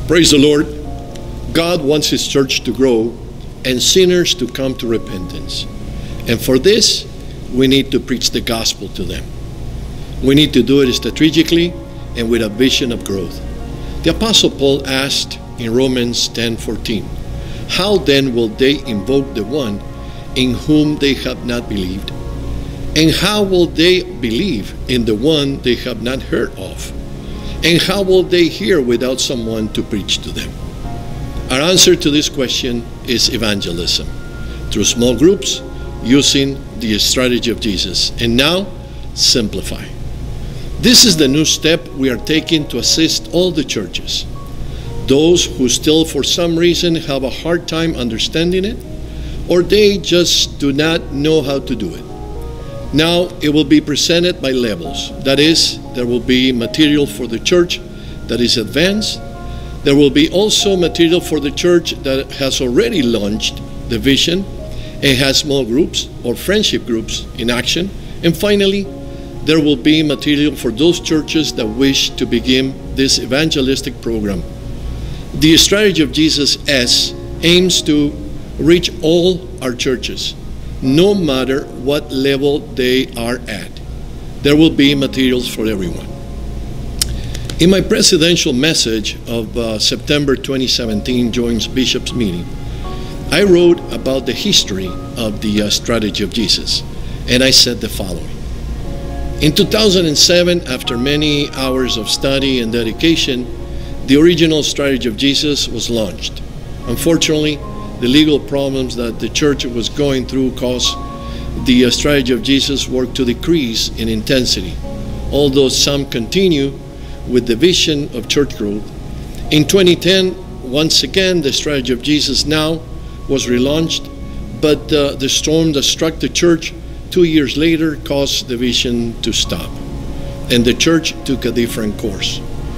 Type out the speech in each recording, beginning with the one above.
Praise the Lord. God wants His church to grow and sinners to come to repentance. And for this, we need to preach the gospel to them. We need to do it strategically and with a vision of growth. The Apostle Paul asked in Romans 10:14, "How then will they invoke the one in whom they have not believed? And how will they believe in the one they have not heard of? And how will they hear without someone to preach to them?" Our answer to this question is evangelism, through small groups, using the strategy of Jesus. And now, simplify. This is the new step we are taking to assist all the churches. Those who still for some reason have a hard time understanding it, or they just do not know how to do it. Now it will be presented by levels. That is, there will be material for the church that is advanced. There will be also material for the church that has already launched the vision and has small groups or friendship groups in action. And finally, there will be material for those churches that wish to begin this evangelistic program. The strategy of Jesus aims to reach all our churches, no matter what level they are at. There will be materials for everyone. In my presidential message of September 2017 Joint Bishops meeting, I wrote about the history of the strategy of Jesus, and I said the following. In 2007, after many hours of study and dedication, the original strategy of Jesus was launched. Unfortunately, the legal problems that the church was going through caused the strategy of Jesus work to decrease in intensity, although some continue with the vision of church growth. In 2010, once again, the strategy of Jesus Now was relaunched, but the storm that struck the church 2 years later caused the vision to stop, and the church took a different course.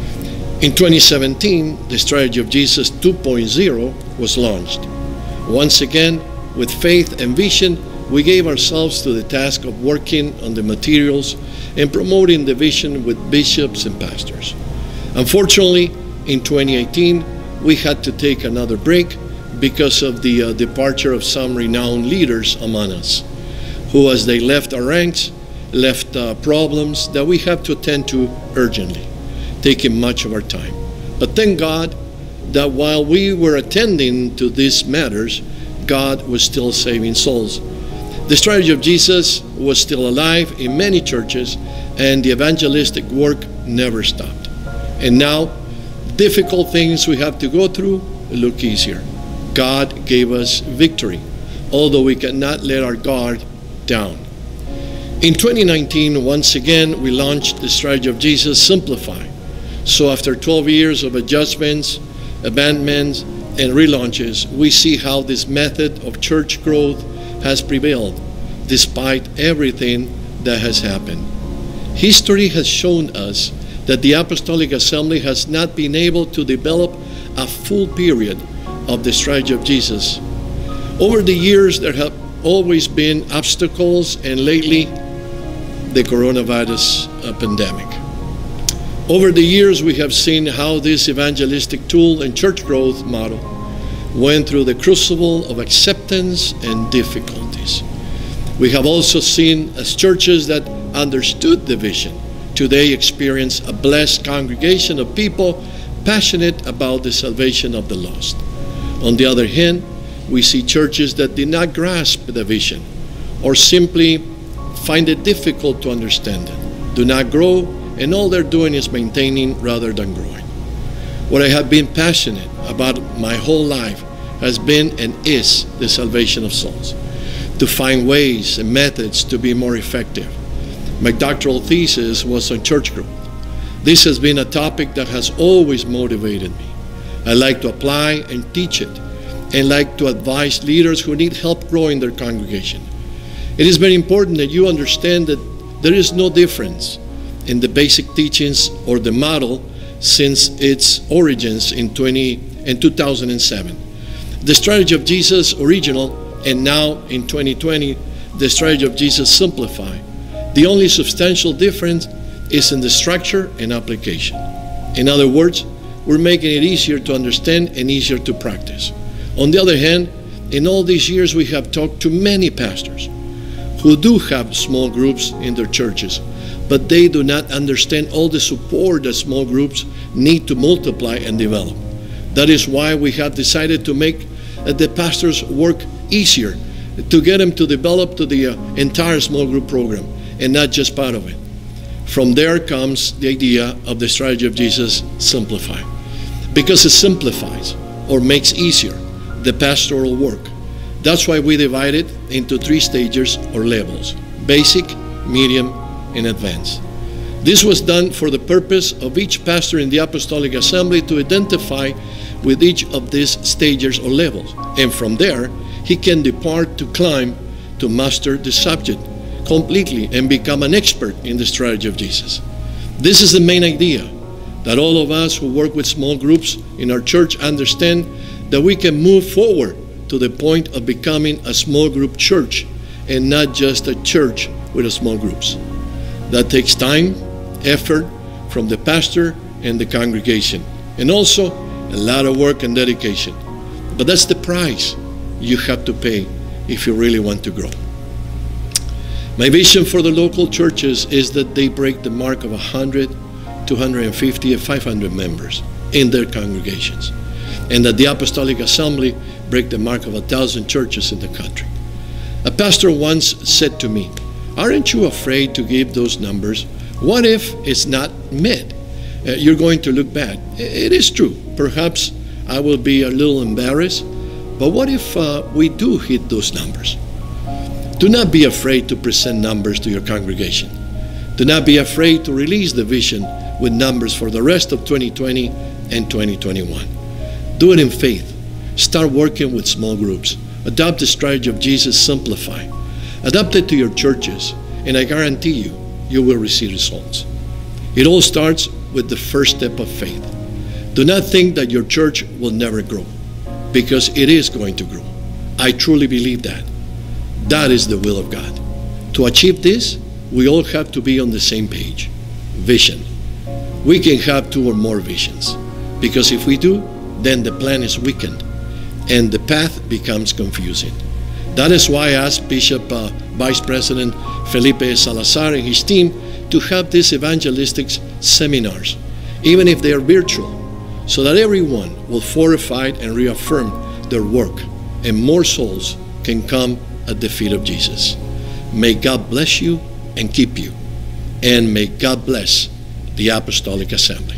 In 2017, the strategy of Jesus 2.0 was launched. Once again, with faith and vision, we gave ourselves to the task of working on the materials and promoting the vision with bishops and pastors. Unfortunately, in 2018, we had to take another break because of the departure of some renowned leaders among us, who, as they left our ranks, left problems that we have to attend to urgently, taking much of our time. But thank God that while we were attending to these matters, God was still saving souls. The strategy of Jesus was still alive in many churches, and the evangelistic work never stopped. And now, difficult things we have to go through look easier. God gave us victory, although we cannot let our guard down. In 2019, once again, we launched the strategy of Jesus Simplify. So after 12 years of adjustments, abandonments, and relaunches, we see how this method of church growth has prevailed despite everything that has happened. History has shown us that the Apostolic Assembly has not been able to develop a full period of the strategy of Jesus. Over the years, there have always been obstacles, and lately, the coronavirus pandemic. Over the years, we have seen how this evangelistic tool and church growth model went through the crucible of acceptance and difficulties. We have also seen, as churches that understood the vision, today experience a blessed congregation of people passionate about the salvation of the lost. On the other hand, we see churches that did not grasp the vision or simply find it difficult to understand it, do not grow, and all they're doing is maintaining rather than growing. What I have been passionate about my whole life has been and is the salvation of souls, to find ways and methods to be more effective. My doctoral thesis was on church growth. This has been a topic that has always motivated me. I like to apply and teach it, and like to advise leaders who need help growing their congregation. It is very important that you understand that there is no difference in the basic teachings or the model since its origins in 2007. The strategy of Jesus original, and now in 2020, the strategy of Jesus Simplify. The only substantial difference is in the structure and application. In other words, we're making it easier to understand and easier to practice. On the other hand, in all these years, we have talked to many pastors who do have small groups in their churches, but they do not understand all the support that small groups need to multiply and develop. That is why we have decided to make the pastors' work easier, to get them to develop to the entire small group program and not just part of it. From there comes the idea of the strategy of Jesus, Simplify, because it simplifies or makes easier the pastoral work. That's why we divide it into 3 stages or levels: basic, medium, and advanced. This was done for the purpose of each pastor in the Apostolic Assembly to identify with each of these stages or levels, and from there he can depart to climb to master the subject completely and become an expert in the strategy of Jesus. This is the main idea, that all of us who work with small groups in our church understand that we can move forward to the point of becoming a small group church and not just a church with small groups. That takes time, effort from the pastor and the congregation, and also a lot of work and dedication. But that's the price you have to pay if you really want to grow. My vision for the local churches is that they break the mark of 100, 250, and 500 members in their congregations, and that the Apostolic Assembly break the mark of 1,000 churches in the country. A pastor once said to me, "Aren't you afraid to give those numbers? What if it's not met? You're going to look bad." It is true. Perhaps I will be a little embarrassed, but what if we do hit those numbers? Do not be afraid to present numbers to your congregation. Do not be afraid to release the vision with numbers for the rest of 2020 and 2021. Do it in faith. Start working with small groups. Adopt the strategy of Jesus, Simplify. Adapt it to your churches, and I guarantee you, you will receive results. It all starts with the first step of faith. Do not think that your church will never grow, because it is going to grow. I truly believe that. That is the will of God. To achieve this, we all have to be on the same page. Vision. We can have 2 or more visions, because if we do, then the plan is weakened and the path becomes confusing. That is why I asked Bishop Vice President Felipe Salazar and his team to have these evangelistic seminars, even if they are virtual, so that everyone will fortify and reaffirm their work and more souls can come at the feet of Jesus. May God bless you and keep you, and may God bless the Apostolic Assembly.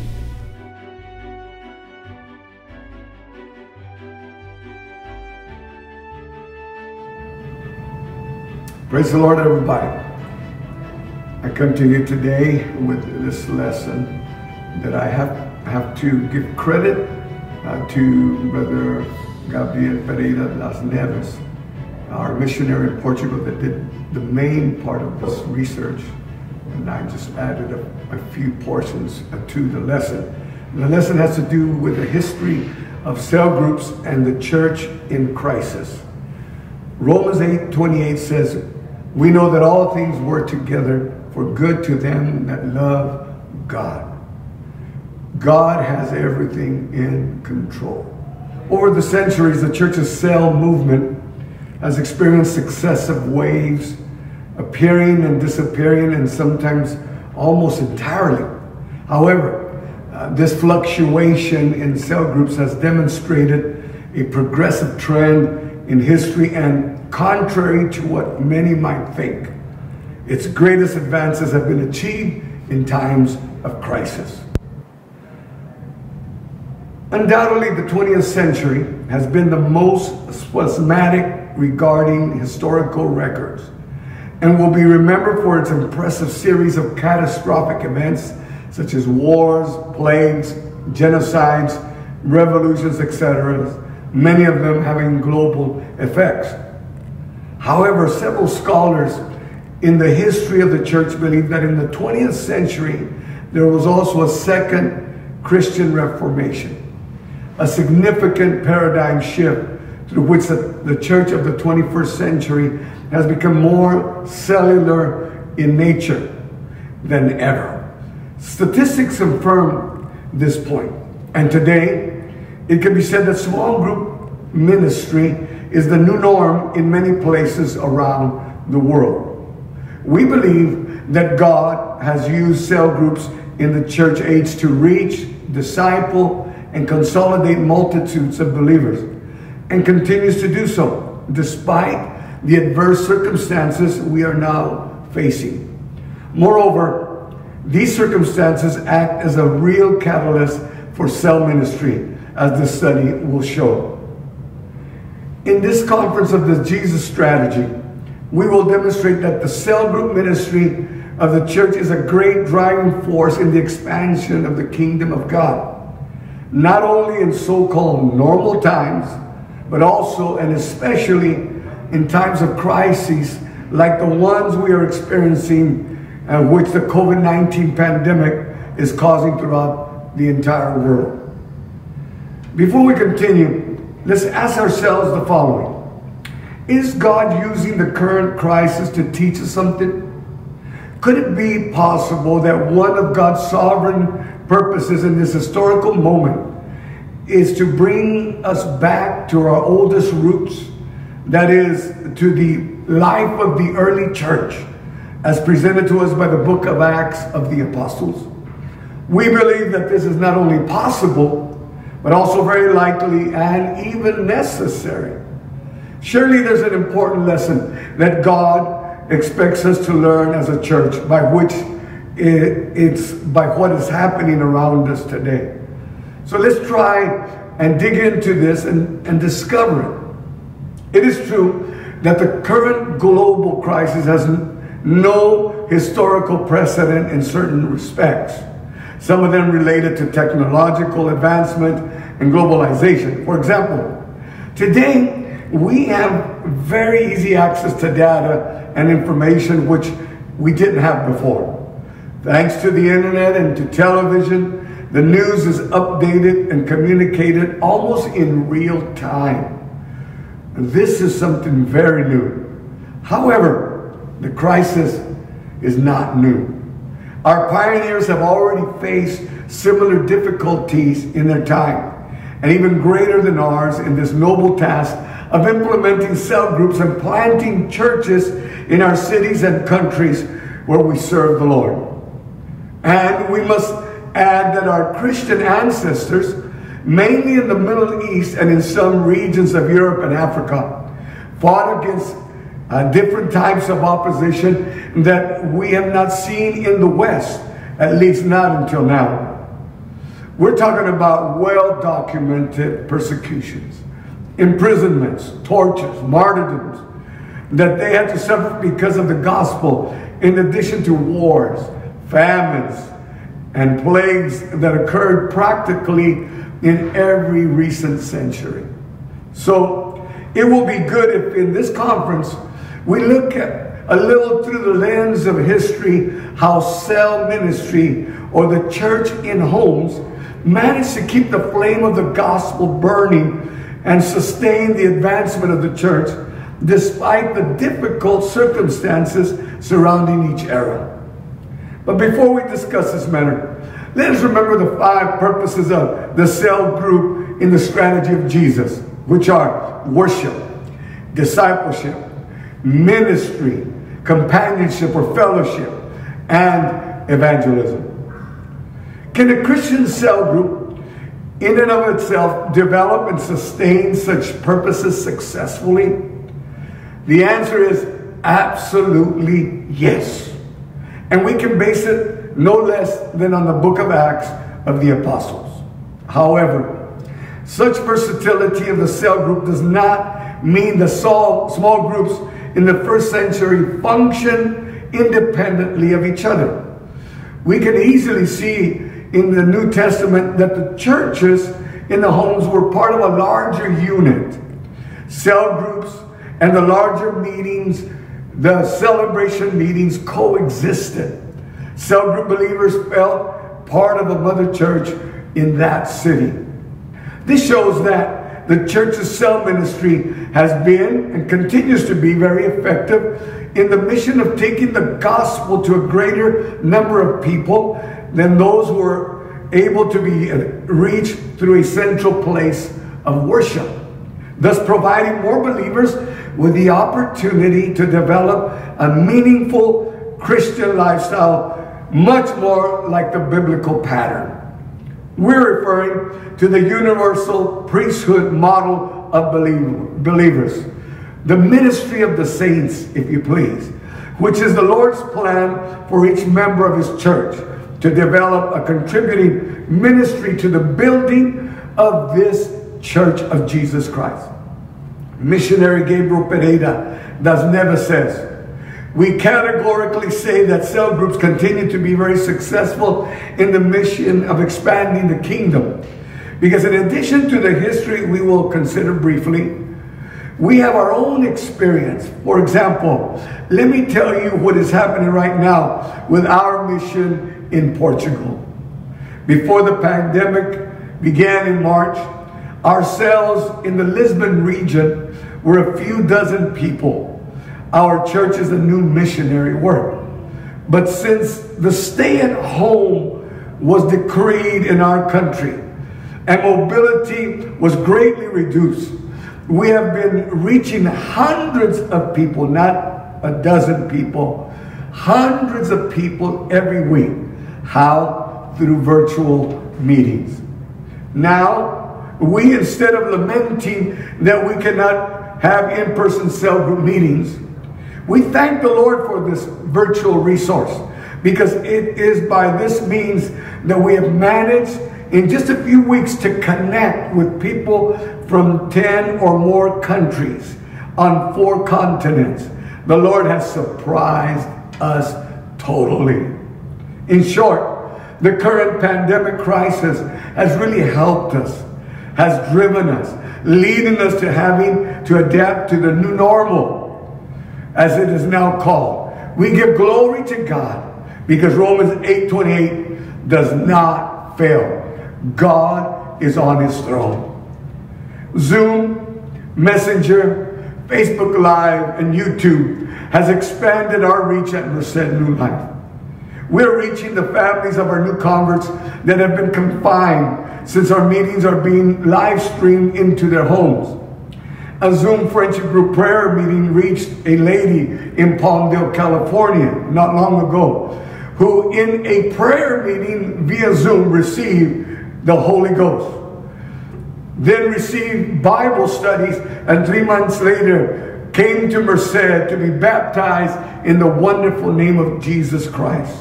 Praise the Lord, everybody. I come to you today with this lesson that I have to give credit to Brother Gabriel Pereira Las Neves, our missionary in Portugal, that did the main part of this research, and I just added a few portions to the lesson. And the lesson has to do with the history of cell groups and the church in crisis. Romans 8:28 says, "We know that all things work together for good to them that love God." God has everything in control. Over the centuries, the church's cell movement has experienced successive waves, appearing and disappearing, and sometimes almost entirely. However, this fluctuation in cell groups has demonstrated a progressive trend in history, and contrary to what many might think, its greatest advances have been achieved in times of crisis. Undoubtedly, the 20th century has been the most spasmodic regarding historical records, and will be remembered for its impressive series of catastrophic events such as wars, plagues, genocides, revolutions, etc., many of them having global effects. However, several scholars in the history of the church believe that in the 20th century, there was also a second Christian Reformation, a significant paradigm shift through which the church of the 21st century has become more cellular in nature than ever. Statistics confirm this point. And today, it can be said that small group ministry is the new norm in many places around the world. We believe that God has used cell groups in the church age to reach, disciple, and consolidate multitudes of believers, and continues to do so despite the adverse circumstances we are now facing. Moreover, these circumstances act as a real catalyst for cell ministry, as this study will show. In this conference of the Jesus Strategy, we will demonstrate that the cell group ministry of the church is a great driving force in the expansion of the kingdom of God, not only in so-called normal times, but also and especially in times of crises like the ones we are experiencing, which the COVID-19 pandemic is causing throughout the entire world. Before we continue, let's ask ourselves the following. Is God using the current crisis to teach us something? Could it be possible that one of God's sovereign purposes in this historical moment is to bring us back to our oldest roots, that is, to the life of the early church, as presented to us by the book of Acts of the Apostles? We believe that this is not only possible, but also very likely and even necessary. Surely there's an important lesson that God expects us to learn as a church, by which it's by what is happening around us today. So let's try and dig into this and discover it. It is true that the current global crisis has no historical precedent in certain respects, some of them related to technological advancement and globalization. For example, today we have very easy access to data and information which we didn't have before. Thanks to the internet and to television, the news is updated and communicated almost in real time. This is something very new. However, the crisis is not new. Our pioneers have already faced similar difficulties in their time, and even greater than ours in this noble task of implementing cell groups and planting churches in our cities and countries where we serve the Lord. And we must add that our Christian ancestors, mainly in the Middle East and in some regions of Europe and Africa, fought against different types of opposition that we have not seen in the West, at least not until now. We're talking about well-documented persecutions, imprisonments, tortures, martyrdoms that they had to suffer because of the gospel, in addition to wars, famines, and plagues that occurred practically in every recent century. So it will be good if in this conference we look at a little through the lens of history how cell ministry or the church in homes managed to keep the flame of the gospel burning and sustain the advancement of the church despite the difficult circumstances surrounding each era. But before we discuss this matter, let us remember the 5 purposes of the cell group in the strategy of Jesus, which are worship, discipleship, ministry, companionship or fellowship, and evangelism. Can a Christian cell group in and of itself develop and sustain such purposes successfully? The answer is absolutely yes. And we can base it no less than on the book of Acts of the Apostles. However, such versatility of the cell group does not mean the small groups in the first century function independently of each other. We can easily see in the New Testament that the churches in the homes were part of a larger unit. Cell groups and the larger meetings, the celebration meetings, coexisted. Cell group believers felt part of a mother church in that city. This shows that the church's cell ministry has been and continues to be very effective in the mission of taking the gospel to a greater number of people than those who are able to be reached through a central place of worship, thus providing more believers with the opportunity to develop a meaningful Christian lifestyle, much more like the biblical pattern. We're referring to the universal priesthood model of believers, the ministry of the saints, if you please, which is the Lord's plan for each member of His church to develop a contributing ministry to the building of this Church of Jesus Christ. Missionary Gabriel Pereira das Neves says, we categorically say that cell groups continue to be very successful in the mission of expanding the kingdom. Because in addition to the history we will consider briefly, we have our own experience. For example, let me tell you what is happening right now with our mission in Portugal. Before the pandemic began in March, our cells in the Lisbon region were a few dozen people. Our church is a new missionary work. But since the stay-at-home was decreed in our country and mobility was greatly reduced, we have been reaching hundreds of people, not a dozen people, hundreds of people every week. How? Through virtual meetings. Now, we, instead of lamenting that we cannot have in-person cell group meetings, we thank the Lord for this virtual resource, because it is by this means that we have managed in just a few weeks to connect with people from 10 or more countries on 4 continents. The Lord has surprised us totally. In short, the current pandemic crisis has really helped us, has driven us, leading us to having to adapt to the new normal, as it is now called. We give glory to God because Romans 8:28 does not fail. God is on His throne. Zoom, Messenger, Facebook Live, and YouTube has expanded our reach at Merced New Life. We're reaching the families of our new converts that have been confined, since our meetings are being live streamed into their homes. A Zoom friendship group prayer meeting reached a lady in Palmdale, California, not long ago, who in a prayer meeting via Zoom received the Holy Ghost. Then received Bible studies, and 3 months later came to Merced to be baptized in the wonderful name of Jesus Christ.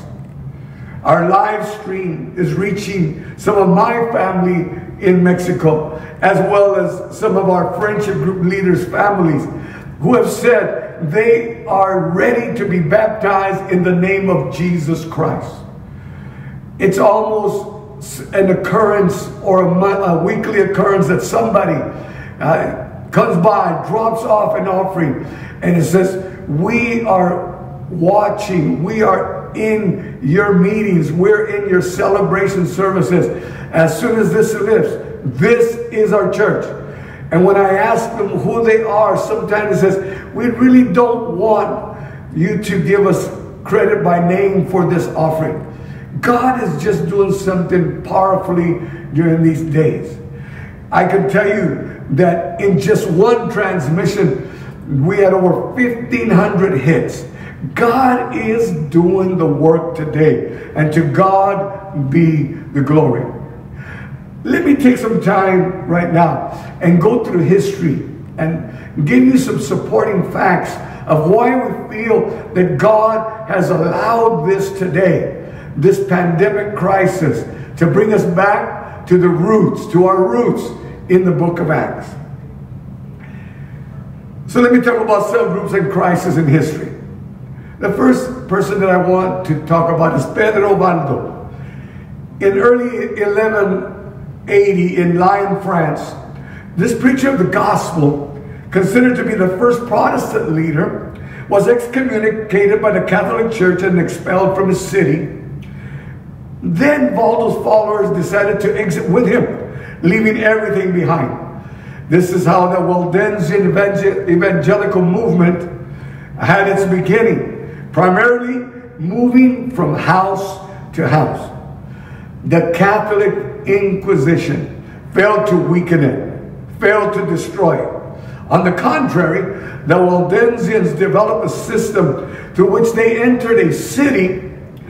Our live stream is reaching some of my family in Mexico, as well as some of our friendship group leaders' families, who have said they are ready to be baptized in the name of Jesus Christ. It's almost an occurrence, or a weekly occurrence, that somebody comes by, drops off an offering, and it says, we are watching, we are in your meetings, we're in your celebration services. As soon as this lifts, this is our church. And when I ask them who they are, sometimes it says, we really don't want you to give us credit by name for this offering. God is just doing something powerfully during these days. I can tell you that in just one transmission, we had over 1,500 hits. God is doing the work today, and to God be the glory. Let me take some time right now and go through history and give you some supporting facts of why we feel that God has allowed this today, this pandemic crisis, to bring us back to the roots, to our roots in the book of Acts. So let me talk about cell groups and crisis in history. The first person that I want to talk about is Pedro Baldo. In early 1180 in Lyon, France, this preacher of the gospel, considered to be the first Protestant leader, was excommunicated by the Catholic Church and expelled from his city. Then Baldo's followers decided to exit with him, leaving everything behind. This is how the Waldensian evangelical movement had its beginning, primarily moving from house to house. The Catholic Inquisition failed to weaken it, failed to destroy it. On the contrary, the Waldensians developed a system through which they entered a city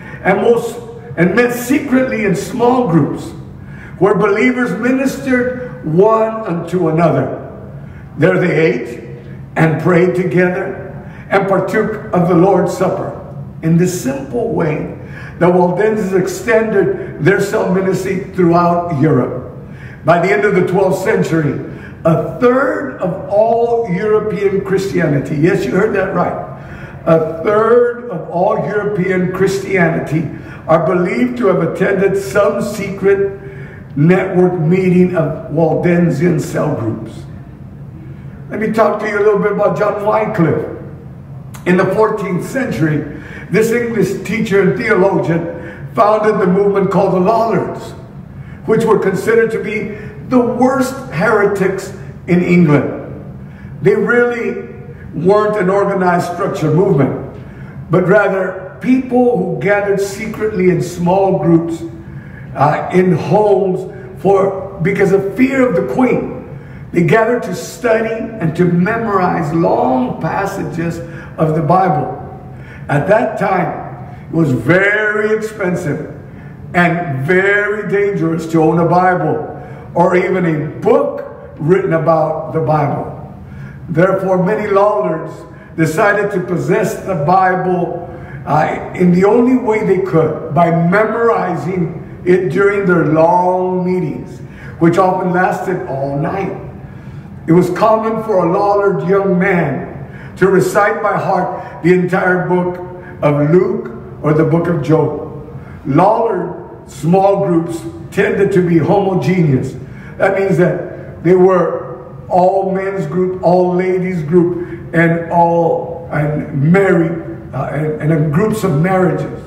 and met secretly in small groups where believers ministered one unto another. There they ate and prayed together and partook of the Lord's Supper. In this simple way, the Waldensians extended their cell ministry throughout Europe. By the end of the 12th century, a third of all European Christianity, yes, you heard that right, a third of all European Christianity are believed to have attended some secret network meeting of Waldensian cell groups. Let me talk to you a little bit about John Wycliffe. In the 14th century, this English teacher and theologian founded the movement called the Lollards, which were considered to be the worst heretics in England. They really weren't an organized structured movement, but rather people who gathered secretly in small groups in homes because of fear of the Queen. They gathered to study and to memorize long passages of the Bible. At that time, it was very expensive and very dangerous to own a Bible or even a book written about the Bible. Therefore, many Lollards decided to possess the Bible in the only way they could, by memorizing it during their long meetings, which often lasted all night. It was common for a Lollard young man to recite by heart the entire book of Luke or the book of Job. Lollard small groups tended to be homogeneous. That means that they were all men's group, all ladies group, and married, and groups of marriages.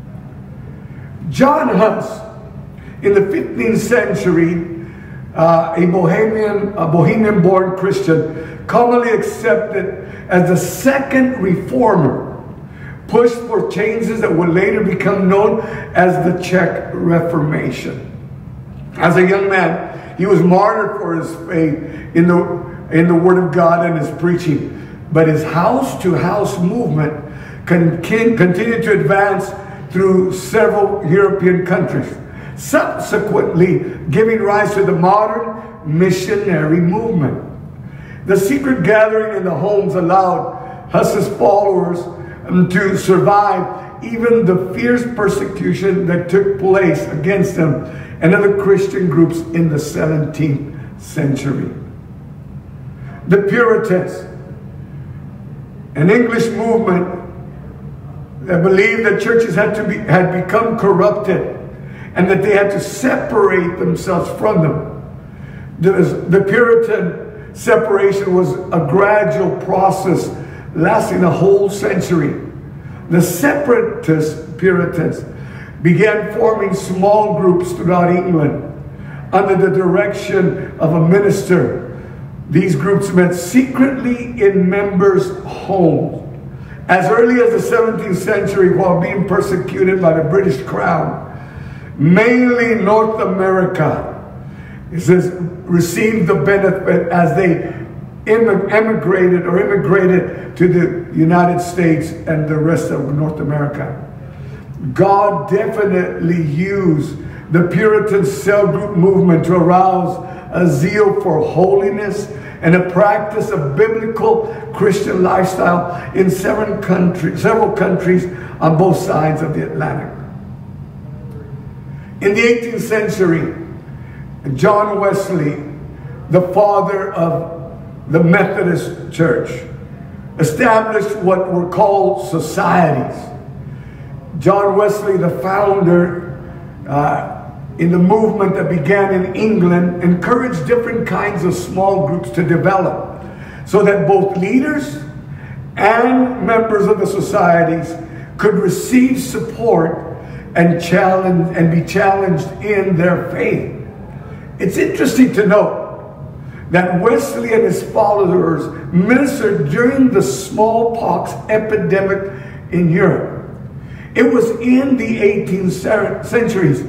John Huss, in the 15th century, a Bohemian-born Christian, commonly accepted as the second reformer, pushed for changes that would later become known as the Czech Reformation. As a young man, he was martyred for his faith in the Word of God and his preaching. But his house-to-house movement continued to advance through several European countries, subsequently giving rise to the modern missionary movement. The secret gathering in the homes allowed Huss's followers to survive even the fierce persecution that took place against them and other Christian groups in the 17th century. The Puritans, an English movement that believed that churches had become corrupted and that they had to separate themselves from them. The Puritan separation was a gradual process lasting a whole century. The separatist Puritans began forming small groups throughout England under the direction of a minister. These groups met secretly in members' homes. As early as the 17th century, while being persecuted by the British Crown, mainly North America, it says, received the benefit as they immigrated to the United States and the rest of North America. God definitely used the Puritan cell group movement to arouse a zeal for holiness and a practice of biblical Christian lifestyle in several countries on both sides of the Atlantic. In the 18th century, John Wesley, the father of the Methodist Church, established what were called societies. John Wesley, the founder in the movement that began in England, encouraged different kinds of small groups to develop so that both leaders and members of the societies could receive support and be challenged in their faith. It's interesting to note that Wesley and his followers ministered during the smallpox epidemic in Europe. It was in the 18th centuries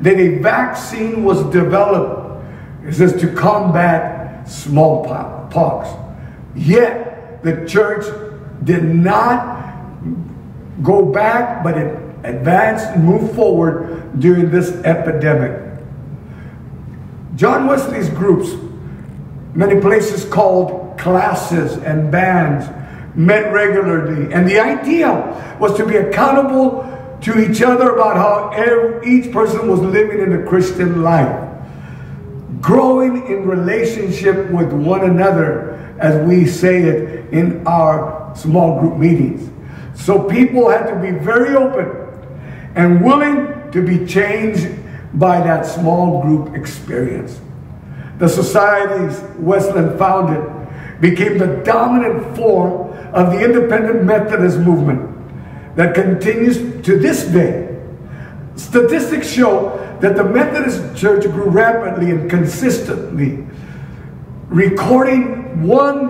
that a vaccine was developed, it says, to combat smallpox. Yet the church did not go back, but it advanced and moved forward during this epidemic. John Wesley's groups, many places called classes and bands, met regularly, and the idea was to be accountable to each other about how each person was living in the Christian life, growing in relationship with one another, as we say it in our small group meetings. So people had to be very open and willing to be changed by that small group experience. The societies Wesleyan founded became the dominant form of the independent Methodist movement that continues to this day. Statistics show that the Methodist Church grew rapidly and consistently, recording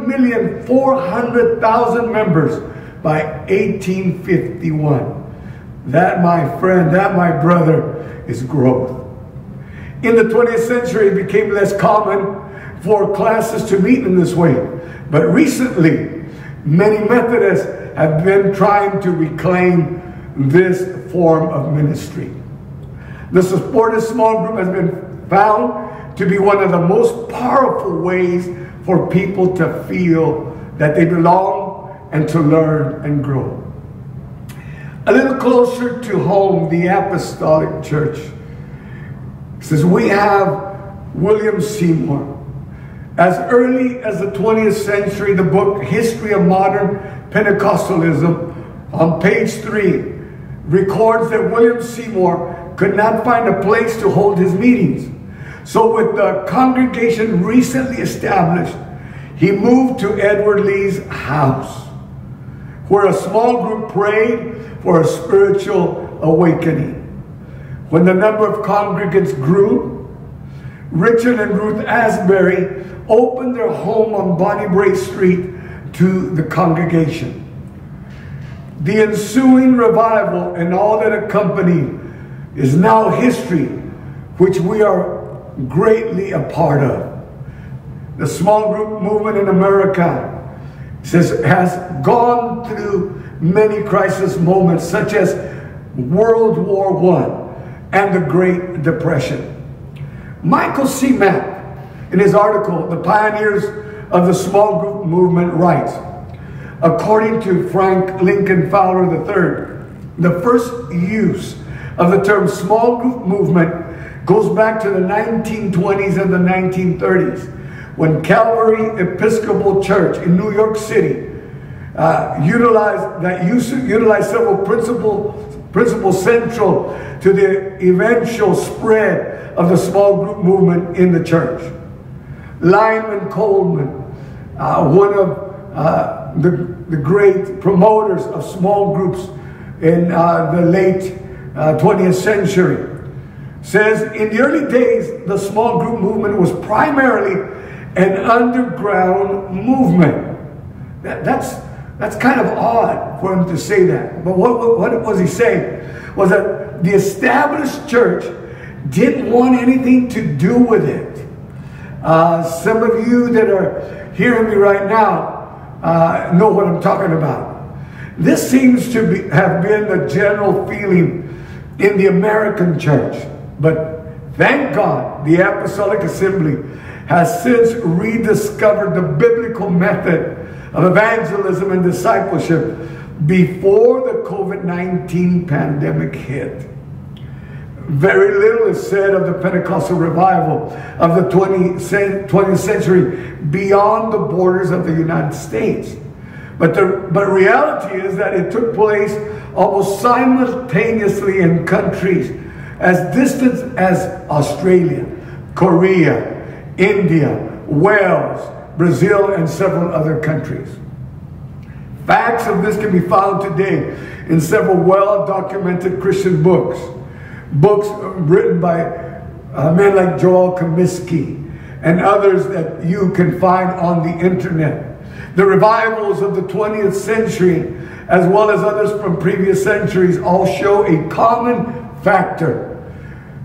1,400,000 members by 1851. That, my friend, that, my brother, is growth. In the 20th century, it became less common for classes to meet in this way. But recently, many Methodists have been trying to reclaim this form of ministry. The supportive small group has been found to be one of the most powerful ways for people to feel that they belong and to learn and grow. A little closer to home, the Apostolic Church says we have William Seymour. As early as the 20th century, the book History of Modern Pentecostalism, on page 3, records that William Seymour could not find a place to hold his meetings. So with the congregation recently established, he moved to Edward Lee's house, where a small group prayed for a spiritual awakening. When the number of congregants grew, Richard and Ruth Asbury opened their home on Bonnie Bray Street to the congregation. The ensuing revival and all that accompanied is now history, which we are greatly a part of. The small group movement in America has gone through many crisis moments, such as World War I and the Great Depression. Michael C. Mack, in his article, The Pioneers of the Small Group Movement, writes, according to Frank Lincoln Fowler III, the first use of the term small group movement goes back to the 1920s and the 1930s, when Calvary Episcopal Church in New York City utilized several principles central to the eventual spread of the small group movement in the church. Lyman Coleman, one of the great promoters of small groups in the late 20th century, says in the early days, the small group movement was primarily an underground movement. That's kind of odd for him to say that. But what was he saying? Was that the established church didn't want anything to do with it. Some of you that are hearing me right now know what I'm talking about. This seems to have been the general feeling in the American church. But thank God, the Apostolic Assembly has since rediscovered the biblical method of evangelism and discipleship before the COVID-19 pandemic hit. Very little is said of the Pentecostal revival of the 20th century beyond the borders of the United States. But reality is that it took place almost simultaneously in countries as distant as Australia, Korea, India, Wales, Brazil, and several other countries. Facts of this can be found today in several well-documented Christian books. Books written by men like Joel Comiskey and others that you can find on the internet. The revivals of the 20th century, as well as others from previous centuries, all show a common factor.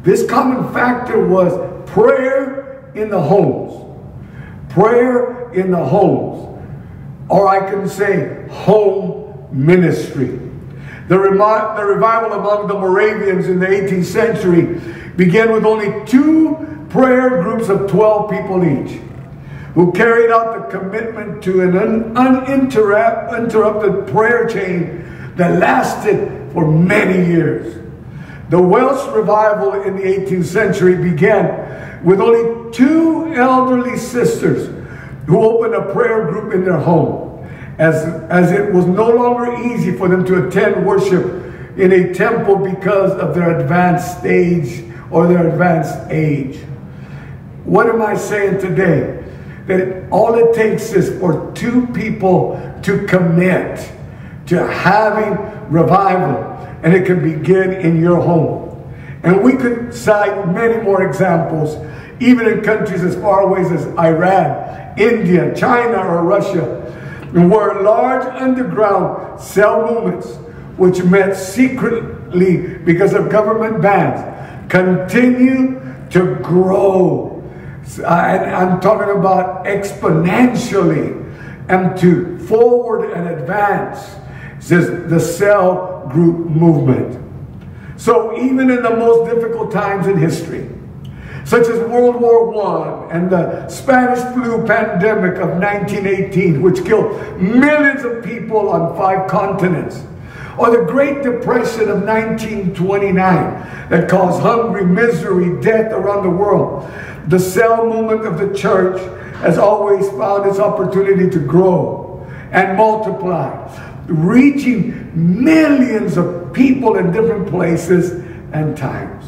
This common factor was prayer in the homes. Prayer in the homes. Or I can say home ministry. The revival among the Moravians in the 18th century began with only 2 prayer groups of 12 people each, who carried out the commitment to an uninterrupted prayer chain that lasted for many years. The Welsh revival in the 18th century began with only 2 elderly sisters who opened a prayer group in their home, as it was no longer easy for them to attend worship in a temple because of their advanced stage or their advanced age. What am I saying today? That all it takes is for 2 people to commit to having revival, and it can begin in your home. And we could cite many more examples, even in countries as far away as Iran, India, China, or Russia, where large underground cell movements, which met secretly because of government bans, continue to grow. And I'm talking about exponentially, and to forward and advance. It says the cell group movement. So even in the most difficult times in history, such as World War I and the Spanish flu pandemic of 1918, which killed millions of people on 5 continents, or the Great Depression of 1929 that caused hunger, misery, death around the world, the cell movement of the church has always found its opportunity to grow and multiply, reaching millions of people in different places and times.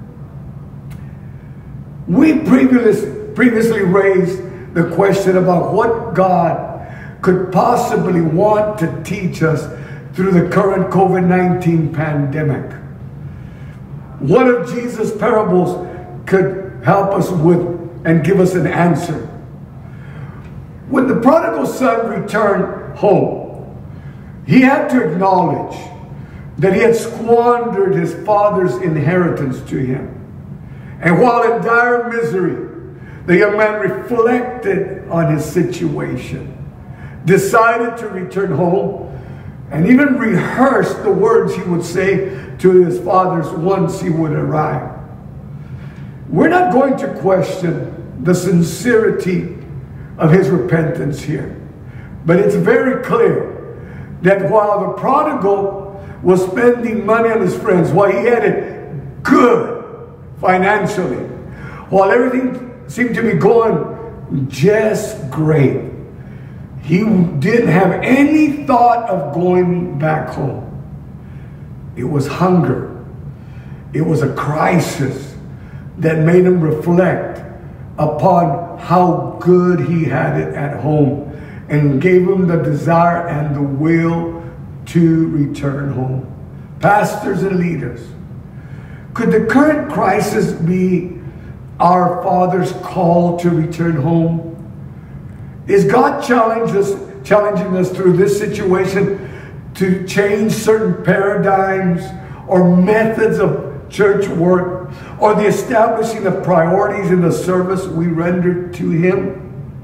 We previously raised the question about what God could possibly want to teach us through the current COVID-19 pandemic. One of Jesus' parables could help us with and give us an answer. When the prodigal son returned home, he had to acknowledge that he had squandered his father's inheritance to him. And while in dire misery, the young man reflected on his situation, decided to return home, and even rehearsed the words he would say to his fathers once he would arrive. We're not going to question the sincerity of his repentance here, but it's very clear that while the prodigal was spending money on his friends, while he had it good financially, while everything seemed to be going just great, he didn't have any thought of going back home. It was hunger. It was a crisis that made him reflect upon how good he had it at home, and gave him the desire and the will to return home. Pastors and leaders, could the current crisis be our Father's call to return home? Is God challenging us through this situation to change certain paradigms or methods of church work, or the establishing of priorities in the service we render to Him?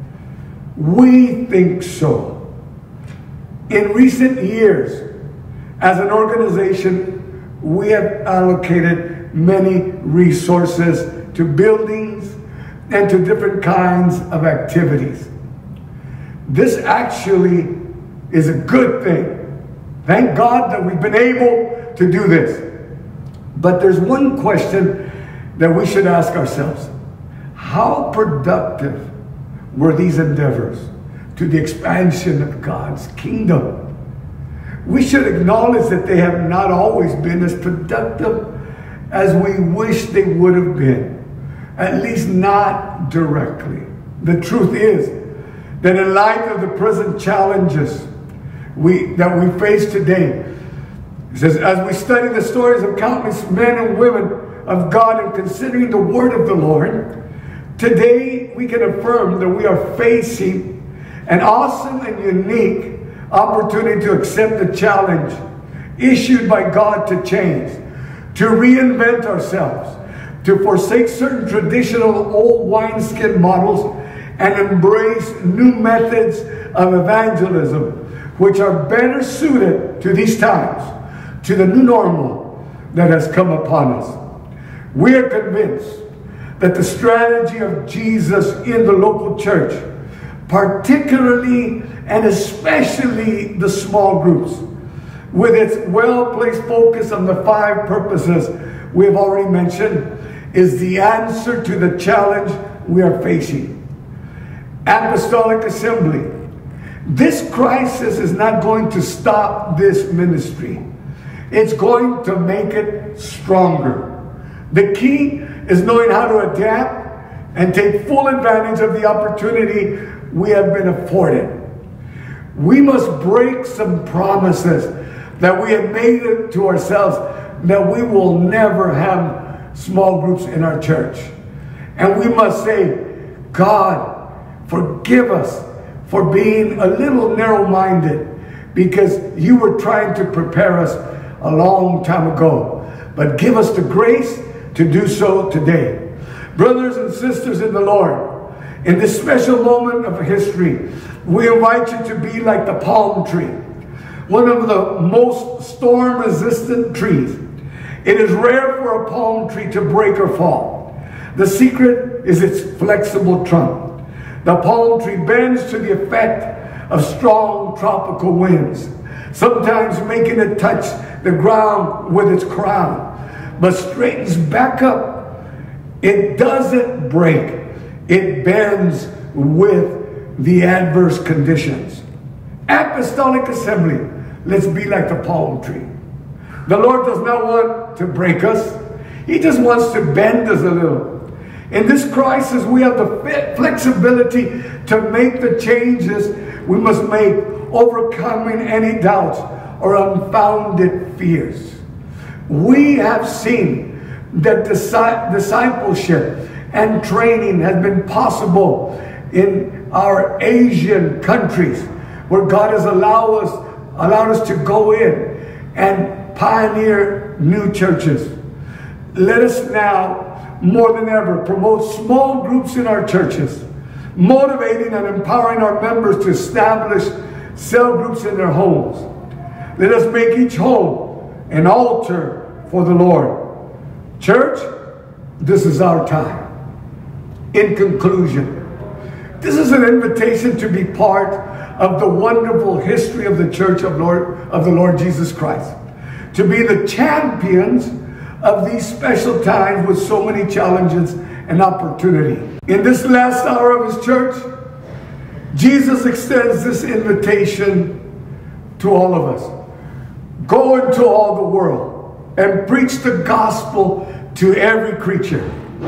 We think so. In recent years, as an organization, we have allocated many resources to buildings and to different kinds of activities. This actually is a good thing. Thank God that we've been able to do this. But there's one question that we should ask ourselves. How productive were these endeavors to the expansion of God's kingdom? We should acknowledge that they have not always been as productive as we wish they would have been, at least not directly. The truth is that in light of the present challenges that we face today, it says, as we study the stories of countless men and women of God and considering the word of the Lord, today we can affirm that we are facing an awesome and unique opportunity to accept the challenge issued by God to change, to reinvent ourselves, to forsake certain traditional old wineskin models and embrace new methods of evangelism, which are better suited to these times, to the new normal that has come upon us. We are convinced that the strategy of Jesus in the local church, particularly and especially the small groups, with its well-placed focus on the 5 purposes we have already mentioned, is the answer to the challenge we are facing. Apostolic Assembly. This crisis is not going to stop this ministry. It's going to make it stronger. The key is knowing how to adapt and take full advantage of the opportunity we have been afforded. We must break some promises that we have made it to ourselves, that we will never have small groups in our church. And we must say, God, forgive us for being a little narrow-minded, because you were trying to prepare us a long time ago. But give us the grace to do so today. Brothers and sisters in the Lord, in this special moment of history, we invite you to be like the palm tree, one of the most storm-resistant trees. It is rare for a palm tree to break or fall. The secret is its flexible trunk. The palm tree bends to the effect of strong tropical winds, sometimes making it touch the ground with its crown, but straightens back up. It doesn't break. It bends with the adverse conditions. Apostolic Assembly, let's be like the palm tree. The Lord does not want to break us. He just wants to bend us a little. In this crisis, we have the flexibility to make the changes we must make, overcoming any doubts or unfounded fears. We have seen that discipleship and training has been possible in our Asian countries, where God has allowed us to go in and pioneer new churches. Let us now, more than ever, promote small groups in our churches, motivating and empowering our members to establish cell groups in their homes. Let us make each home an altar for the Lord. Church, this is our time. In conclusion, this is an invitation to be part of the wonderful history of the Church of the Lord Jesus Christ, to be the champions of these special times with so many challenges and opportunity. In this last hour of his church, Jesus extends this invitation to all of us. Go into all the world and preach the gospel to every creature.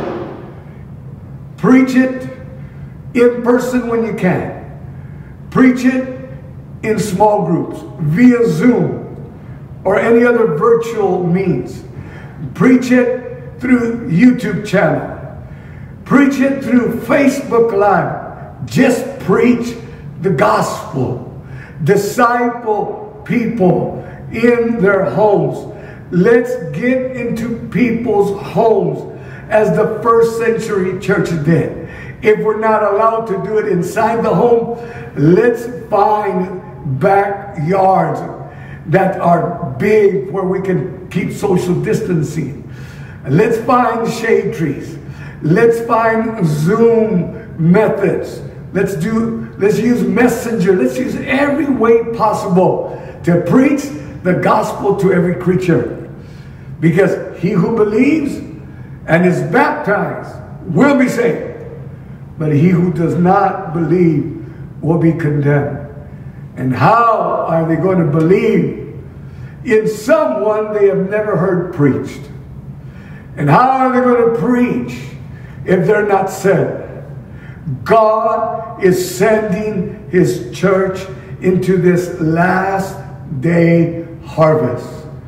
Preach it in person when you can. Preach it in small groups, via Zoom, or any other virtual means. Preach it through YouTube channel. Preach it through Facebook Live. Just preach the gospel. Disciple people in their homes. Let's get into people's homes as the first century church did. If we're not allowed to do it inside the home, let's find backyards that are big where we can keep social distancing. Let's find shade trees. Let's find Zoom methods. Let's use Messenger. Let's use every way possible to preach the gospel to every creature. Because he who believes and is baptized will be saved. But he who does not believe will be condemned. And how are they going to believe in someone they have never heard preached? And how are they going to preach if they're not sent? God is sending his church into this last day harvest.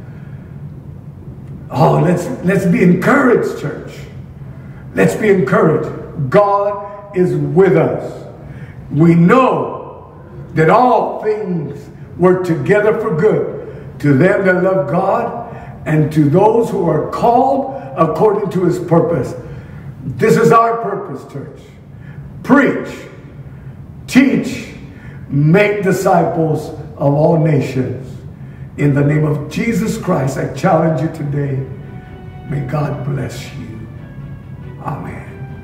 Oh, let's be encouraged, church. Let's be encouraged. God is with us. We know that all things work together for good to them that love God and to those who are called according to his purpose. This is our purpose, church. Preach, teach, make disciples of all nations. In the name of Jesus Christ, I challenge you today. May God bless you. Amen.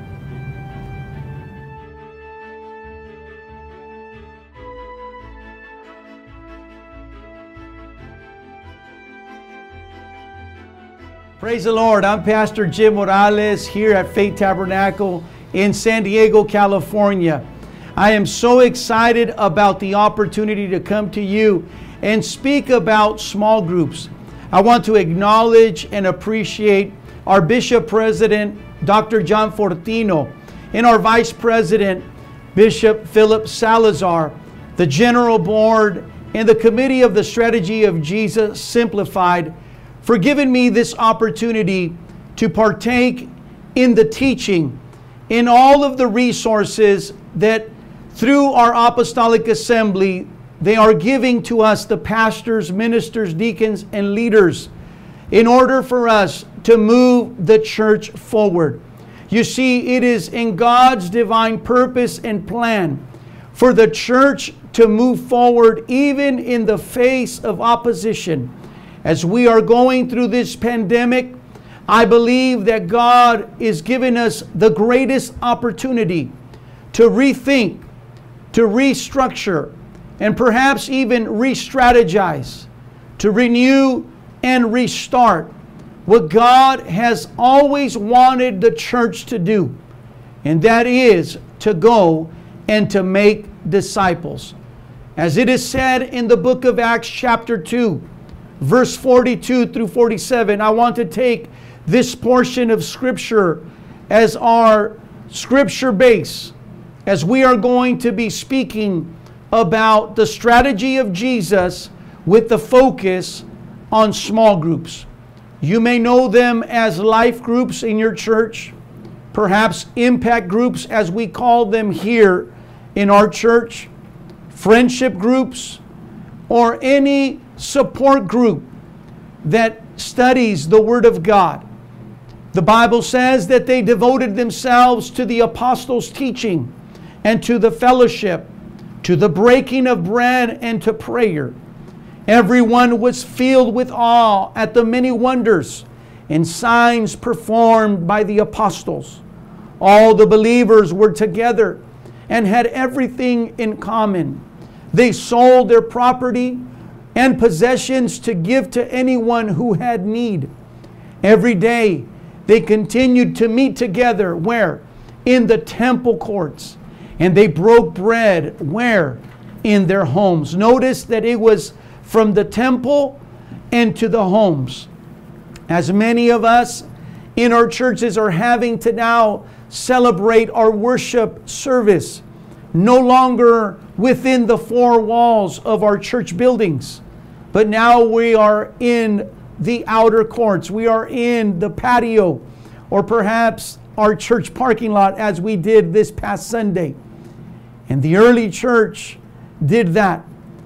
Praise the Lord. I'm Pastor Jim Morales here at Faith Tabernacle in San Diego, California. I am so excited about the opportunity to come to you and speak about small groups. I want to acknowledge and appreciate our Bishop President, Dr. John Fortino, and our Vice President, Bishop Philip Salazar, the General Board, and the Committee of the Strategy of Jesus Simplified, for giving me this opportunity to partake in the teaching, in all of the resources that through our Apostolic Assembly, they are giving to us, the pastors, ministers, deacons, and leaders, in order for us to move the church forward. You see, it is in God's divine purpose and plan for the church to move forward even in the face of opposition. As we are going through this pandemic, I believe that God is giving us the greatest opportunity to rethink, to restructure, and perhaps even re-strategize, to renew and restart what God has always wanted the church to do, and that is to go and to make disciples. As it is said in the book of Acts chapter 2, verse 42 through 47, I want to take this portion of Scripture as our Scripture base, as we are going to be speaking about the strategy of Jesus with the focus on small groups. You may know them as life groups in your church, perhaps impact groups as we call them here in our church, friendship groups, or any support group that studies the Word of God. The Bible says that they devoted themselves to the apostles' teaching and to the fellowship, to the breaking of bread and to prayer. Everyone was filled with awe at the many wonders and signs performed by the apostles. All the believers were together and had everything in common. They sold their property and possessions to give to anyone who had need. Every day they continued to meet together. Where? In the temple courts. And they broke bread. Where? In their homes. Notice that it was from the temple and to the homes. As many of us in our churches are having to now celebrate our worship service, no longer within the four walls of our church buildings, but now we are in the outer courts. We are in the patio, or perhaps our church parking lot, as we did this past Sunday. And the early church did that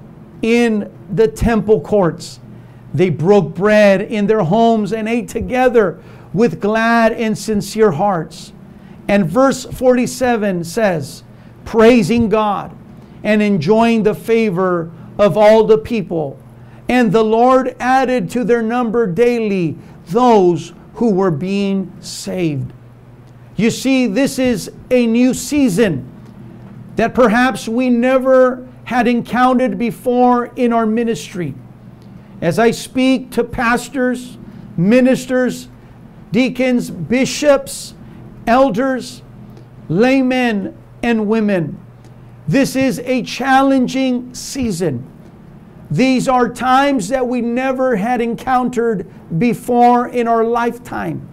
in the temple courts. They broke bread in their homes and ate together with glad and sincere hearts. And verse 47 says, praising God and enjoying the favor of all the people. And the Lord added to their number daily those who were being saved. You see, this is a new season that perhaps we never had encountered before in our ministry. As I speak to pastors, ministers, deacons, bishops, elders, laymen, and women, this is a challenging season. These are times that we never had encountered before in our lifetime.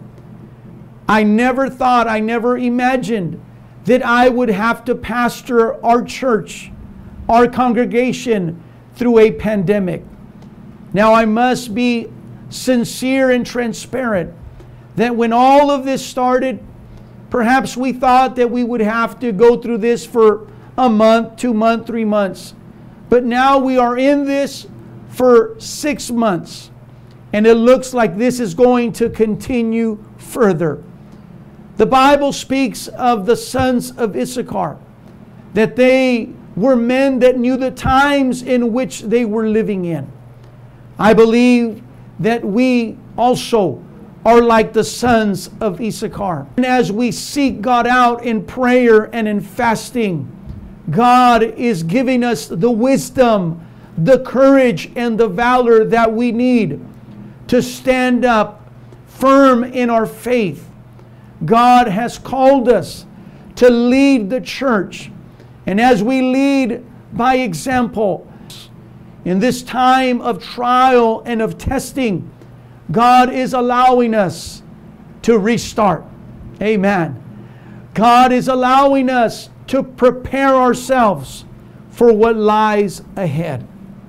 I never thought, I never imagined that I would have to pastor our church, our congregation, through a pandemic. Now, I must be sincere and transparent that when all of this started, perhaps we thought that we would have to go through this for a month, 2 months, 3 months. But now we are in this for 6 months. And it looks like this is going to continue further. The Bible speaks of the sons of Issachar, that they were men that knew the times in which they were living in. I believe that we also are like the sons of Issachar. And as we seek God out in prayer and in fasting, God is giving us the wisdom, the courage, and the valor that we need to stand up firm in our faith. God has called us to lead the church. And as we lead by example, in this time of trial and of testing, God is allowing us to restart. Amen. God is allowing us to prepare ourselves for what lies ahead.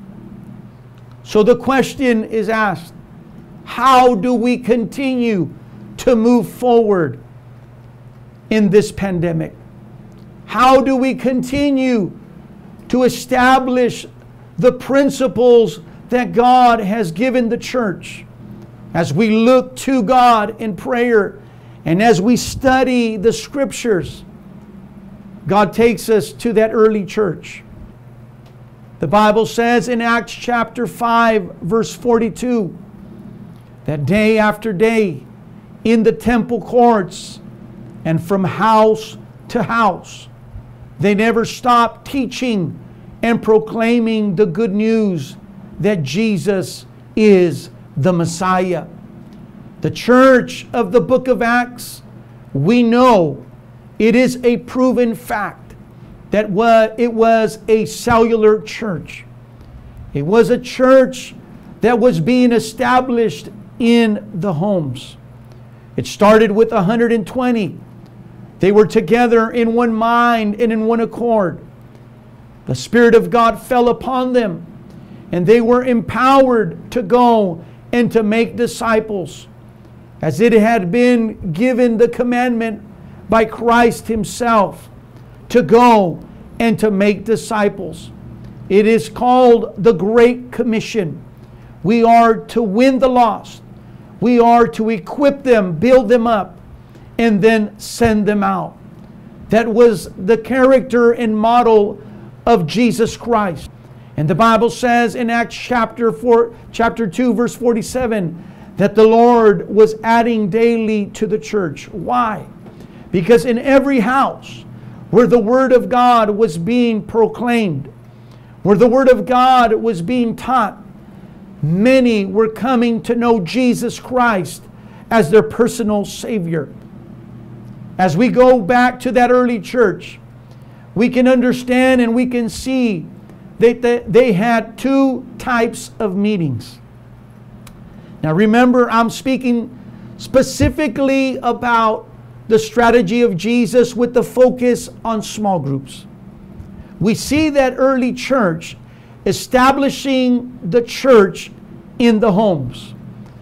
So the question is asked, how do we continue to move forward in this pandemic? How do we continue to establish the principles that God has given the church? As we look to God in prayer and as we study the scriptures, God takes us to that early church. The Bible says in Acts chapter 5, verse 42, that day after day in the temple courts and from house to house, they never stopped teaching and proclaiming the good news that Jesus is the Messiah. The church of the book of Acts, we know it is a proven fact that it was a cellular church. It was a church that was being established in the homes. It started with 120. They were together in one mind and in one accord. The Spirit of God fell upon them, and they were empowered to go and to make disciples, as it had been given the commandment by Christ Himself to go and to make disciples. It is called the Great Commission. We are to win the lost. We are to equip them, build them up, and then send them out. That was the character and model of Jesus Christ. And the Bible says in Acts chapter 2, verse 47, that the Lord was adding daily to the church. Why? Because in every house where the Word of God was being proclaimed, where the Word of God was being taught, many were coming to know Jesus Christ as their personal Savior. As we go back to that early church, we can understand and we can see that they had two types of meetings. Now remember, I'm speaking specifically about the strategy of Jesus with the focus on small groups. We see that early church establishing the church in the homes.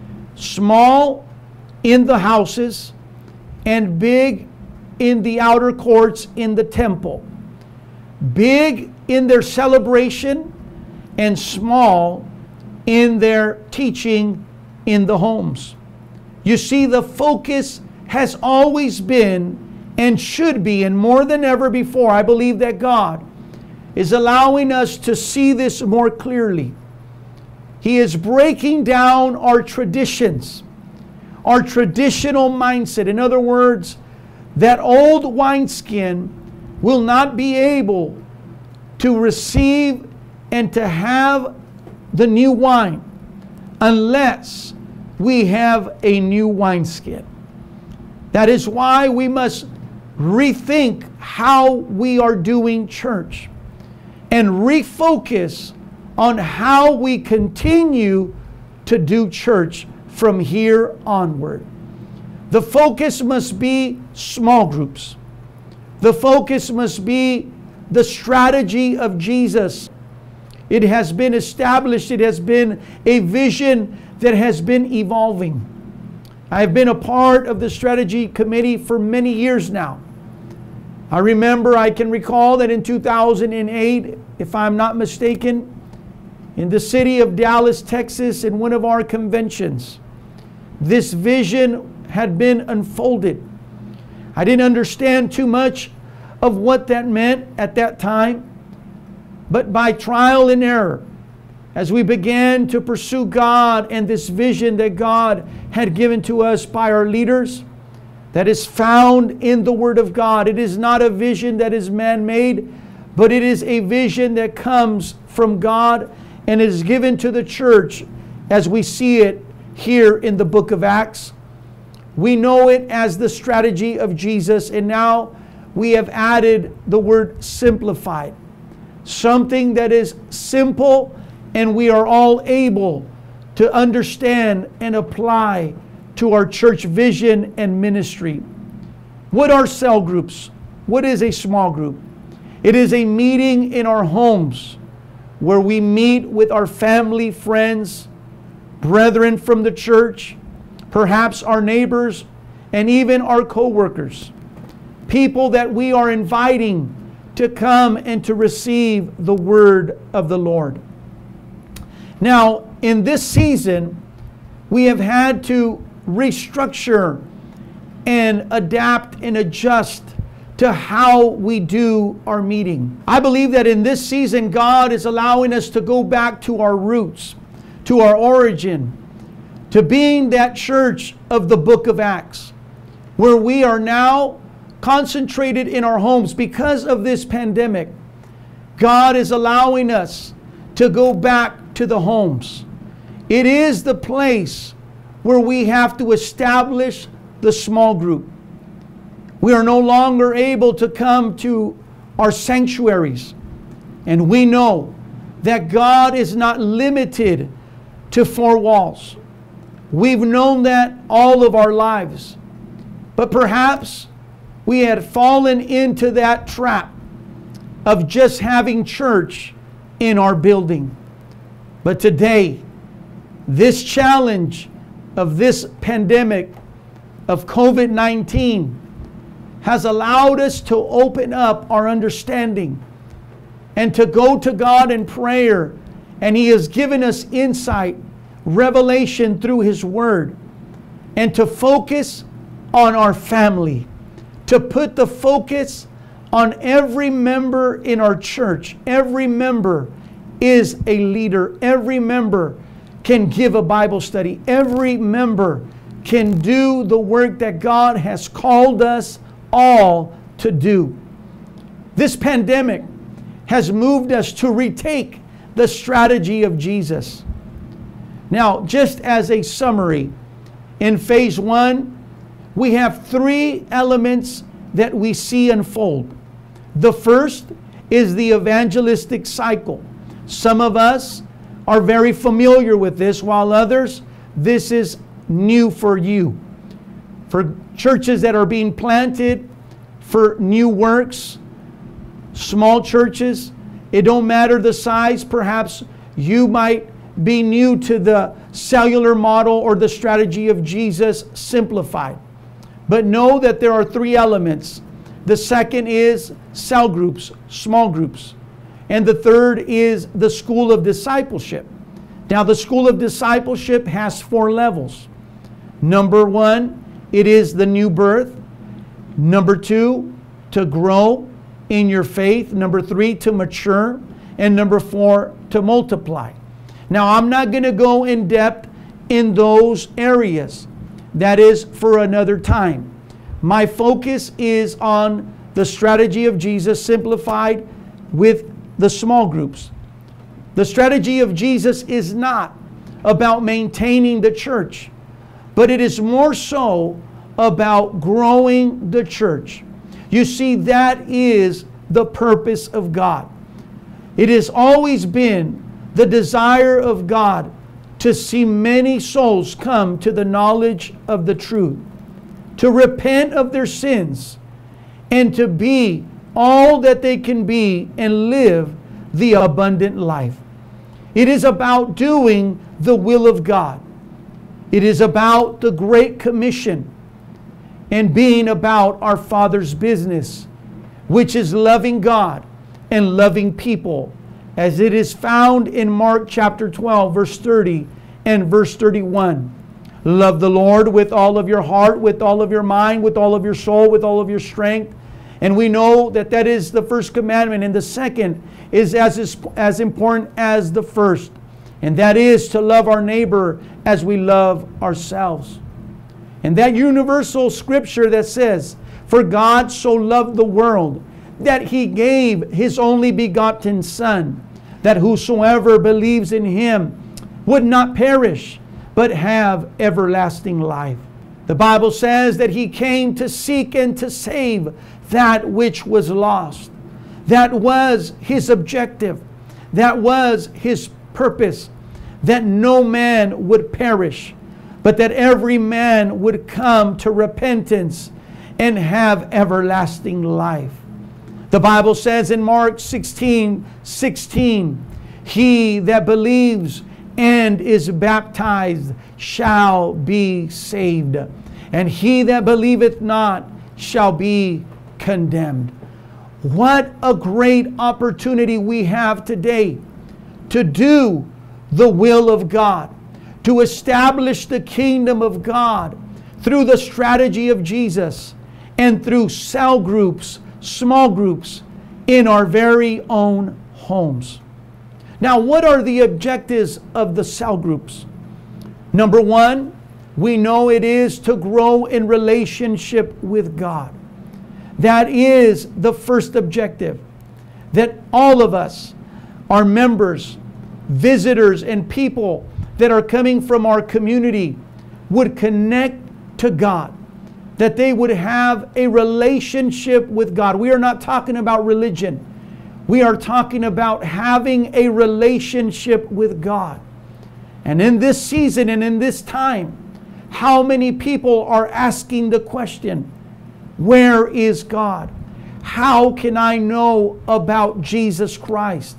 Small in the houses and big in the outer courts in the temple. Big in their celebration and small in their teaching in the homes. You see, the focus has always been and should be, and more than ever before, I believe that God is allowing us to see this more clearly. He is breaking down our traditions, our traditional mindset. In other words, that old wineskin will not be able to receive and to have the new wine unless we have a new wineskin. That is why we must rethink how we are doing church and refocus on how we continue to do church from here onward. The focus must be small groups. The focus must be the strategy of Jesus. It has been established. It has been a vision that has been evolving. I have been a part of the strategy committee for many years now. I can recall that in 2008, if I'm not mistaken, in the city of Dallas, Texas, in one of our conventions. This vision had been unfolded. I didn't understand too much of what that meant at that time, but by trial and error, as we began to pursue God and this vision that God had given to us by our leaders, that is found in the Word of God. It is not a vision that is man-made, but it is a vision that comes from God and is given to the church as we see it here in the book of Acts. We know it as the strategy of Jesus, and now we have added the word simplified. Something that is simple and we are all able to understand and apply to our church vision and ministry. What are cell groups? What is a small group? It is a meeting in our homes where we meet with our family, friends, brethren from the church, perhaps our neighbors, and even our co-workers. People that we are inviting to come and to receive the word of the Lord. Now, in this season, we have had to restructure and adapt and adjust to how we do our meeting. I believe that in this season, God is allowing us to go back to our roots, to our origin, to being that church of the book of Acts, where we are now concentrated in our homes because of this pandemic. God is allowing us to go back to the homes. It is the place where we have to establish the small group. We are no longer able to come to our sanctuaries. And we know that God is not limited to four walls. We've known that all of our lives. But perhaps we had fallen into that trap of just having church in our building. But today, this challenge of this pandemic of COVID-19 has allowed us to open up our understanding and to go to God in prayer. And He has given us insight, revelation through His Word, and to focus on our family, to put the focus on every member in our church. Every member is a leader. Every member can give a Bible study. Every member can do the work that God has called us all to do. This pandemic has moved us to retake the strategy of Jesus. Now, just as a summary, in phase 1, we have 3 elements that we see unfold. The first is the evangelistic cycle. Some of us are very familiar with this, while others, this is new for you. For churches that are being planted, for new works, small churches, it don't matter the size. Perhaps you might be new to the cellular model or the strategy of Jesus simplified. But know that there are 3 elements. The second is cell groups, small groups. And the third is the school of discipleship. Now, the school of discipleship has 4 levels. Number 1, it is the new birth. Number 2, to grow in your faith. Number 3, to mature. And number 4, to multiply. Now, I'm not going to go in depth in those areas. That is for another time. My focus is on the strategy of Jesus simplified with the small groups. The strategy of Jesus is not about maintaining the church, but it is more so about growing the church. You see, that is the purpose of God. It has always been the desire of God to see many souls come to the knowledge of the truth, to repent of their sins, and to be all that they can be and live the abundant life. It is about doing the will of God. It is about the Great Commission and being about our Father's business, which is loving God and loving people as it is found in Mark chapter 12, verse 30 and verse 31. Love the Lord with all of your heart, with all of your mind, with all of your soul, with all of your strength. And we know that that is the first commandment. And the second is as important as the first. And that is to love our neighbor as we love ourselves. And that universal scripture that says, for God so loved the world that He gave His only begotten Son, that whosoever believes in Him would not perish, but have everlasting life. The Bible says that He came to seek and to save that which was lost. That was His objective. That was His purpose. That no man would perish, but that every man would come to repentance and have everlasting life. The Bible says in Mark 16:16, he that believes and is baptized shall be saved, and he that believeth not shall be condemned. What a great opportunity we have today to do the will of God, to establish the kingdom of God through the strategy of Jesus and through cell groups, small groups in our very own homes. Now, what are the objectives of the cell groups? Number one, we know it is to grow in relationship with God. That is the first objective. That all of us, our members, visitors, and people that are coming from our community would connect to God. That they would have a relationship with God. We are not talking about religion. We are talking about having a relationship with God. And in this season and in this time, how many people are asking the question, where is God? How can I know about Jesus Christ?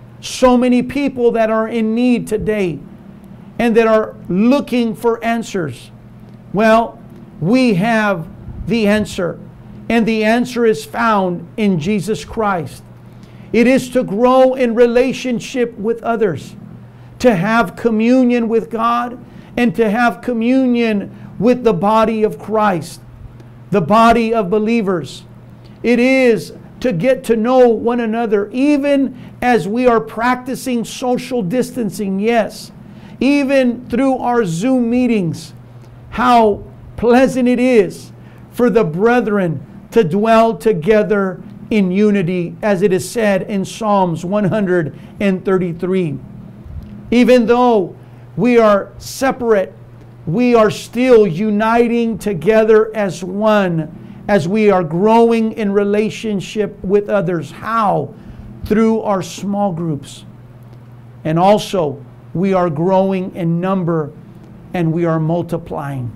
So many people that are in need today and that are looking for answers. Well, we have the answer, and the answer is found in Jesus Christ. It is to grow in relationship with others, to have communion with God, and to have communion with the body of Christ, the body of believers. It is to get to know one another, even as we are practicing social distancing, yes, even through our Zoom meetings. How pleasant it is for the brethren to dwell together in unity, as it is said in Psalms 133. Even though we are separate, we are still uniting together as one, as we are growing in relationship with others. How? Through our small groups. And also, we are growing in number and we are multiplying.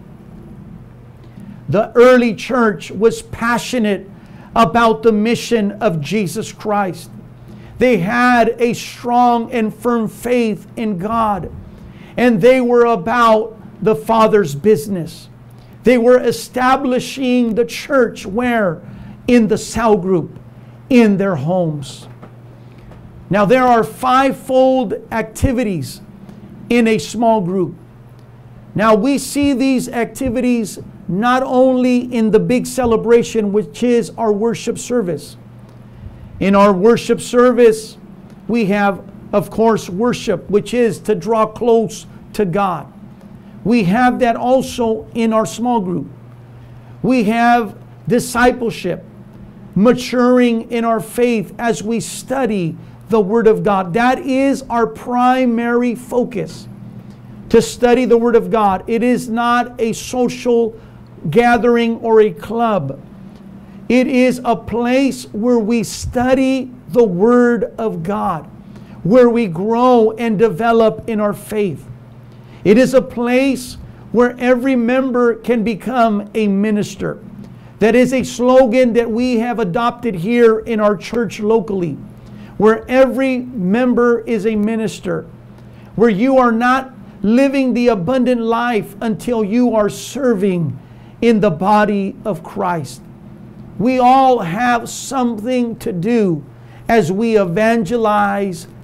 The early church was passionate about the mission of Jesus Christ. They had a strong and firm faith in God, and they were about the Father's business. They were establishing the church where? In the cell group, in their homes. Now, there are fivefold activities in a small group. Now, we see these activities not only in the big celebration, which is our worship service. In our worship service, we have, of course, worship, which is to draw close to God. We have that also in our small group. We have discipleship, maturing in our faith as we study the Word of God. That is our primary focus, to study the Word of God. It is not a social gathering or a club. It is a place where we study the Word of God, where we grow and develop in our faith. It is a place where every member can become a minister. That is a slogan that we have adopted here in our church locally, where every member is a minister, where you are not living the abundant life until you are serving in the body of Christ. We all have something to do as we evangelize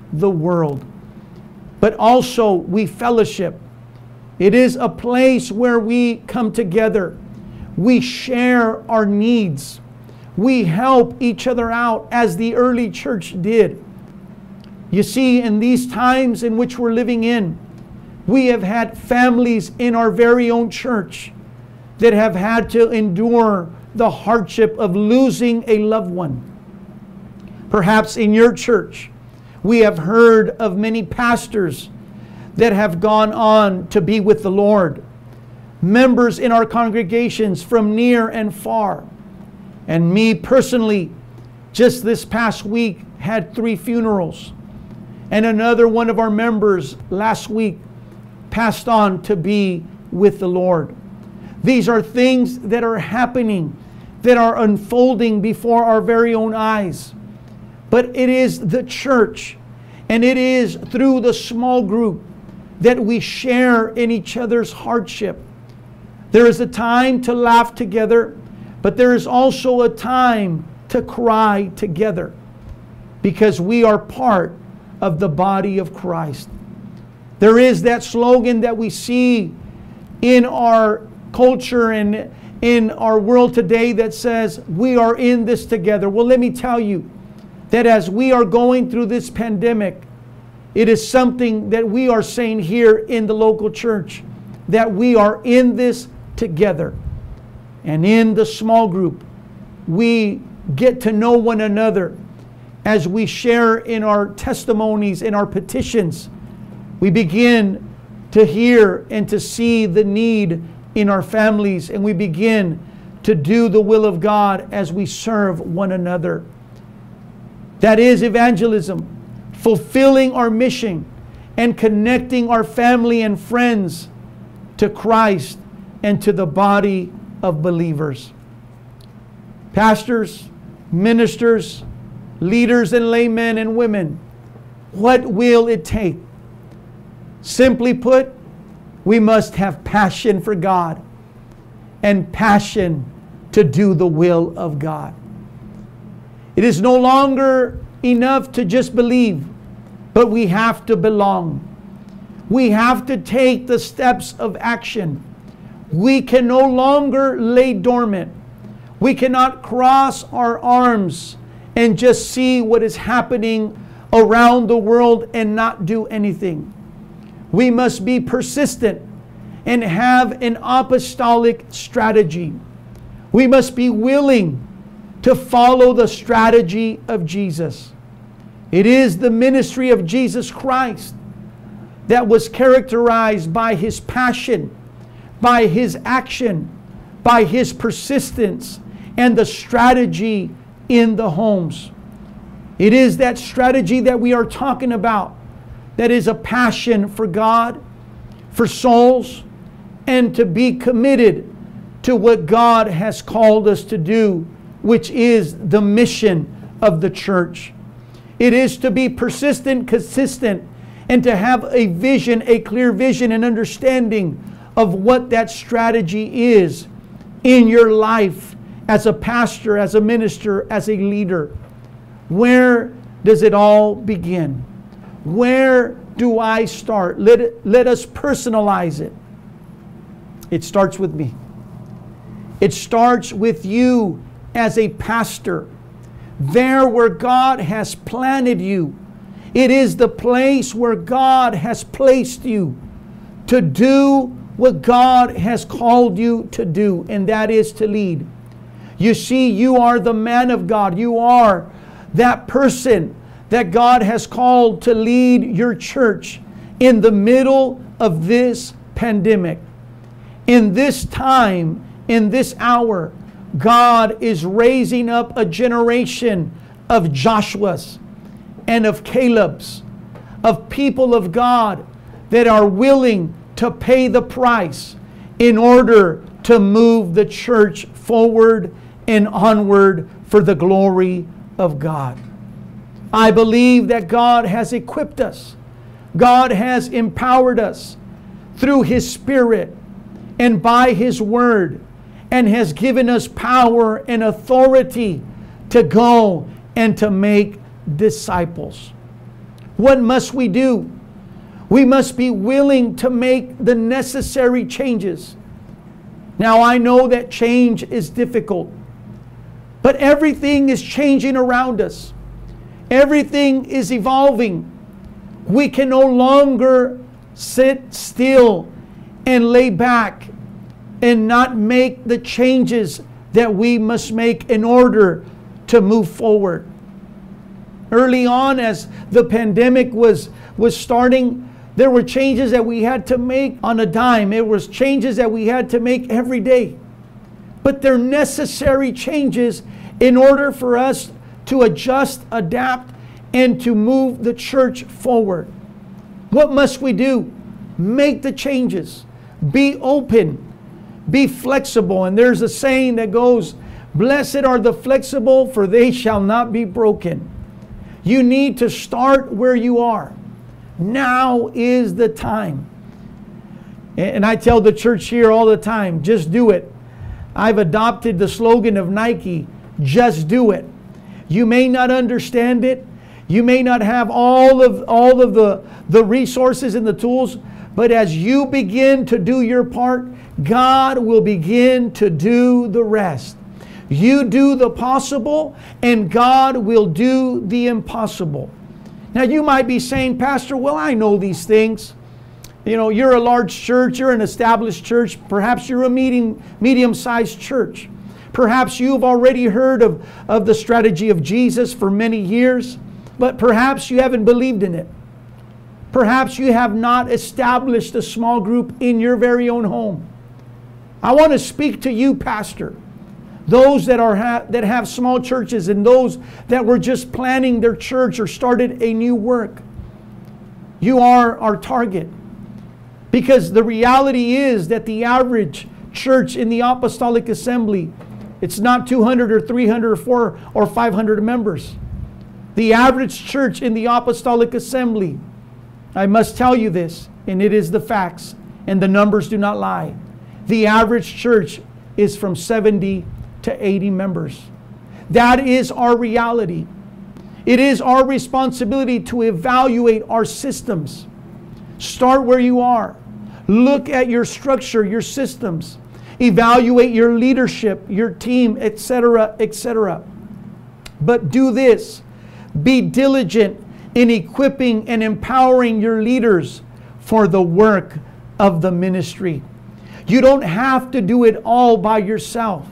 the world. But also we fellowship. It is a place where we come together. We share our needs. We help each other out as the early church did. You see, in these times in which we're living in, we have had families in our very own church that have had to endure the hardship of losing a loved one. Perhaps in your church, we have heard of many pastors that have gone on to be with the Lord. Members in our congregations from near and far. And me personally, just this past week, had 3 funerals. And another one of our members last week passed on to be with the Lord. These are things that are happening, that are unfolding before our very own eyes. But it is the church, and it is through the small group that we share in each other's hardship. There is a time to laugh together, but there is also a time to cry together, because we are part of the body of Christ. There is that slogan that we see in our culture and in our world today that says, we are in this together. Well, let me tell you that as we are going through this pandemic, it is something that we are saying here in the local church, that we are in this together. And in the small group, we get to know one another as we share in our testimonies, in our petitions. We begin to hear and to see the need in our families, and we begin to do the will of God as we serve one another. That is evangelism, fulfilling our mission and connecting our family and friends to Christ and to the body of believers. Pastors, ministers, leaders and laymen and women, what will it take? Simply put, we must have passion for God and passion to do the will of God. It is no longer enough to just believe, but we have to belong. We have to take the steps of action. We can no longer lay dormant. We cannot cross our arms and just see what is happening around the world and not do anything. We must be persistent and have an apostolic strategy. We must be willing to follow the strategy of Jesus. It is the ministry of Jesus Christ that was characterized by His passion, by His action, by His persistence, and the strategy in the homes. It is that strategy that we are talking about, that is a passion for God, for souls, and to be committed to what God has called us to do, which is the mission of the church. It is to be persistent, consistent, and to have a vision, a clear vision and understanding of what that strategy is in your life as a pastor, as a minister, as a leader. Where does it all begin? Where do I start? Let us personalize it. It starts with me. It starts with you as a pastor. There where God has planted you. It is the place where God has placed you to do what God has called you to do, and that is to lead. You see, you are the man of God. You are that person that God has called to lead your church in the middle of this pandemic. In this time, in this hour, God is raising up a generation of Joshuas and of Calebs, of people of God that are willing to pay the price in order to move the church forward and onward for the glory of God. I believe that God has equipped us. God has empowered us through His Spirit and by His Word, and has given us power and authority to go and to make disciples. What must we do? We must be willing to make the necessary changes. Now, I know that change is difficult, but everything is changing around us. Everything is evolving. We can no longer sit still and lay back and not make the changes that we must make in order to move forward. Early on, as the pandemic was starting, there were changes that we had to make on a dime. It was changes that we had to make every day. But they're necessary changes in order for us to adjust, adapt, and to move the church forward. What must we do? Make the changes. Be open. Be flexible. And there's a saying that goes, "Blessed are the flexible, for they shall not be broken." You need to start where you are. Now is the time. And I tell the church here all the time, just do it. I've adopted the slogan of Nike, just do it. You may not understand it. You may not have all of the resources and the tools, but as you begin to do your part, God will begin to do the rest. You do the possible, and God will do the impossible. Now you might be saying, "Pastor, well, I know these things. You know, you're a large church, you're an established church, perhaps you're a medium-sized church. Perhaps you've already heard of the strategy of Jesus for many years, but perhaps you haven't believed in it. Perhaps you have not established a small group in your very own home." I want to speak to you, Pastor, those that have small churches and those that were just planning their church or started a new work. You are our target, because the reality is that the average church in the Apostolic Assembly, it's not 200 or 300 or 400 or 500 members. The average church in the Apostolic Assembly, I must tell you this, and it is the facts, and the numbers do not lie. The average church is from 70 to 80 members. That is our reality. It is our responsibility to evaluate our systems. Start where you are. Look at your structure, your systems. Evaluate your leadership, your team, etc., etc. But do this. Be diligent in equipping and empowering your leaders for the work of the ministry. You don't have to do it all by yourself.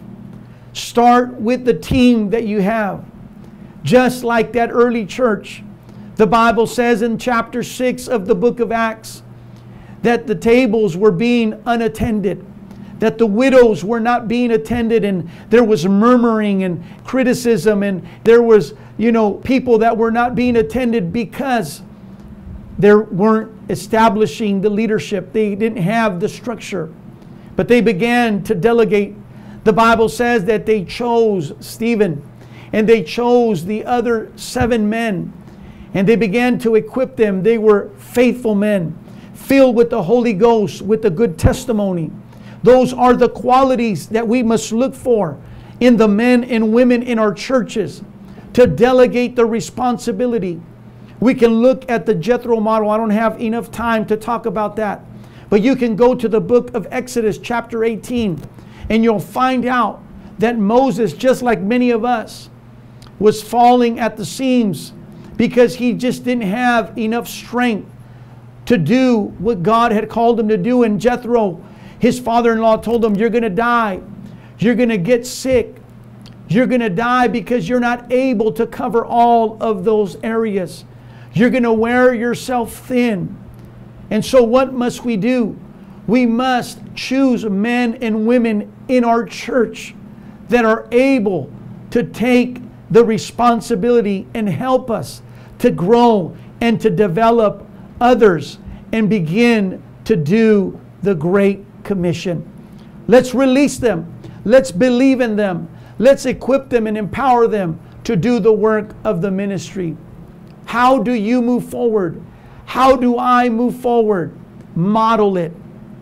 Start with the team that you have. Just like that early church, the Bible says in chapter 6 of the book of Acts that the tables were being unattended, that the widows were not being attended, and there was murmuring and criticism, and there was, people that were not being attended because they weren't establishing the leadership. They didn't have the structure. But they began to delegate. The Bible says that they chose Stephen and they chose the other 7 men, and they began to equip them. They were faithful men, filled with the Holy Ghost, with a good testimony. Those are the qualities that we must look for in the men and women in our churches, to delegate the responsibility. We can look at the Jethro model. I don't have enough time to talk about that. But you can go to the book of Exodus chapter 18, and you'll find out that Moses, just like many of us, was falling at the seams because he just didn't have enough strength to do what God had called him to do. And Jethro, his father-in-law, told him, "You're going to die. You're going to get sick. You're going to die because you're not able to cover all of those areas. You're going to wear yourself thin." And so what must we do? We must choose men and women in our church that are able to take the responsibility and help us to grow and to develop others and begin to do the Great Commission. Let's release them. Let's believe in them. Let's equip them and empower them to do the work of the ministry. How do you move forward? How do I move forward? Model it.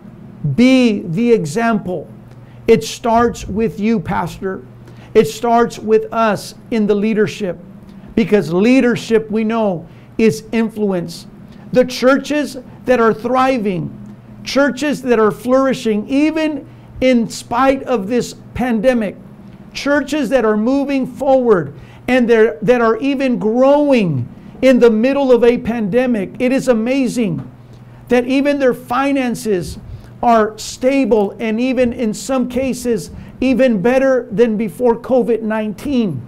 Be the example. It starts with you, Pastor. It starts with us in the leadership. Because leadership, we know, is influence. The churches that are thriving, churches that are flourishing, even in spite of this pandemic, churches that are moving forward and that are even growing in the middle of a pandemic. It is amazing that even their finances are stable, and even in some cases, even better than before COVID-19.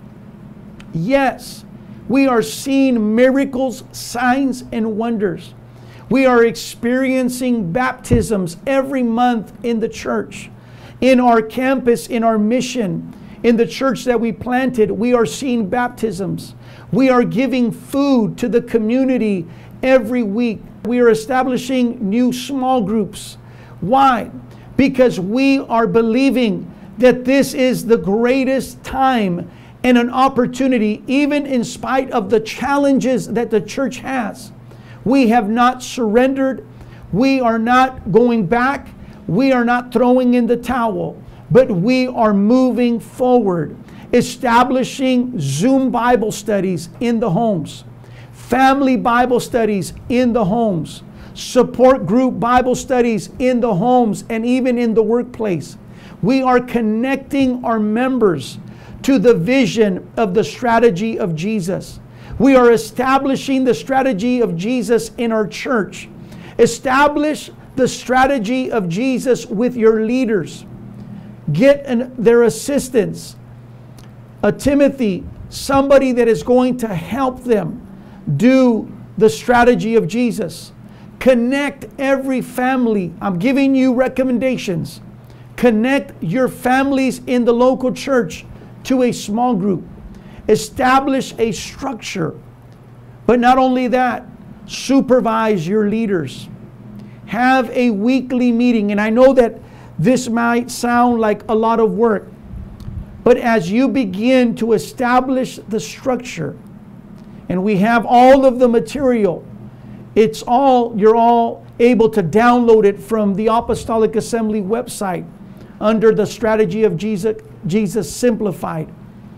Yes, we are seeing miracles, signs, and wonders. We are experiencing baptisms every month in the church. In our campus, in our mission, in the church that we planted, we are seeing baptisms. We are giving food to the community every week. We are establishing new small groups. Why? Because we are believing that this is the greatest time and an opportunity, even in spite of the challenges that the church has. We have not surrendered. We are not going back. We are not throwing in the towel, but we are moving forward, establishing Zoom Bible studies in the homes, family Bible studies in the homes, support group Bible studies in the homes and even in the workplace. We are connecting our members to the vision of the strategy of Jesus. We are establishing the strategy of Jesus in our church. Establish the strategy of Jesus with your leaders. Get their assistance. A Timothy, somebody that is going to help them do the strategy of Jesus. Connect every family. I'm giving you recommendations. Connect your families in the local church to a small group. Establish a structure. But not only that, supervise your leaders. Have a weekly meeting. And I know that this might sound like a lot of work, but as you begin to establish the structure, and we have all of the material, you're all able to download it from the Apostolic Assembly website under the strategy of Jesus Simplified.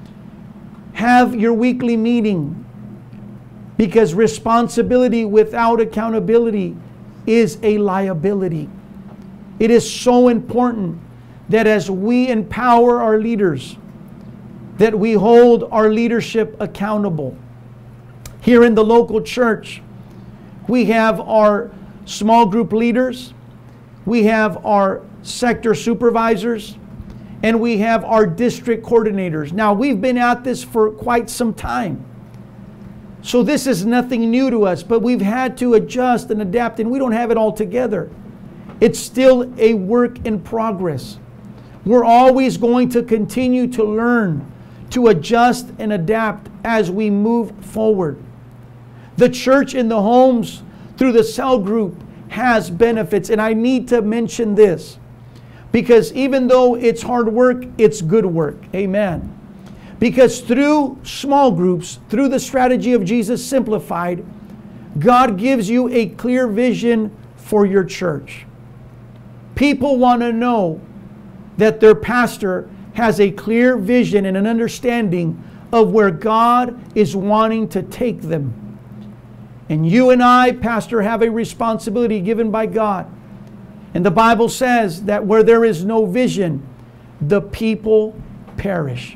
Have your weekly meeting, because responsibility without accountability is a liability. It is so important that as we empower our leaders, that we hold our leadership accountable. Here in the local church, we have our small group leaders, we have our sector supervisors, and we have our district coordinators. Now, we've been at this for quite some time, so this is nothing new to us, but we've had to adjust and adapt, and we don't have it all together. It's still a work in progress. We're always going to continue to learn, to adjust and adapt as we move forward. The church in the homes through the cell group has benefits, and I need to mention this because even though it's hard work, it's good work. Amen. Because through small groups, through the strategy of Jesus Simplified, God gives you a clear vision for your church. People want to know that their pastor has a clear vision and an understanding of where God is wanting to take them. And you and I, pastor, have a responsibility given by God. And the Bible says that where there is no vision, the people perish.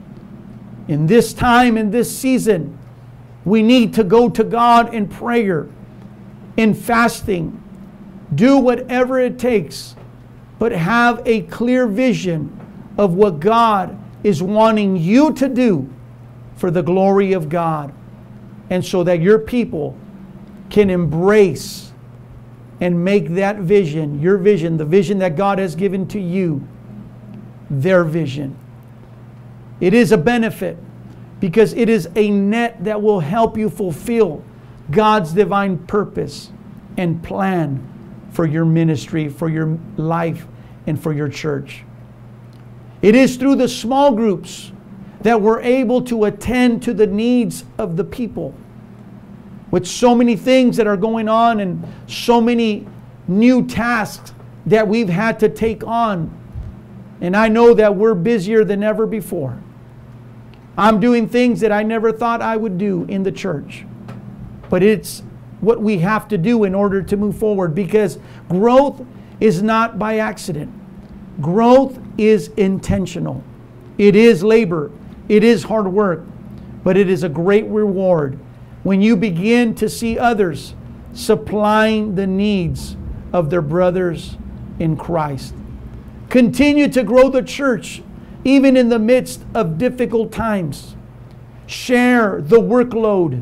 In this time, in this season, we need to go to God in prayer, in fasting, do whatever it takes, but have a clear vision of what God is wanting you to do for the glory of God, and so that your people can embrace and make that vision, your vision, the vision that God has given to you, their vision. It is a benefit because it is a net that will help you fulfill God's divine purpose and plan for your ministry, for your life, and for your church. It is through the small groups that we're able to attend to the needs of the people. With so many things that are going on and so many new tasks that we've had to take on. And I know that we're busier than ever before. I'm doing things that I never thought I would do in the church. but it's what we have to do in order to move forward, because growth is not by accident. Growth is intentional. It is labor. It is hard work, but it is a great reward when you begin to see others supplying the needs of their brothers in Christ. Continue to grow the church even in the midst of difficult times. Share the workload.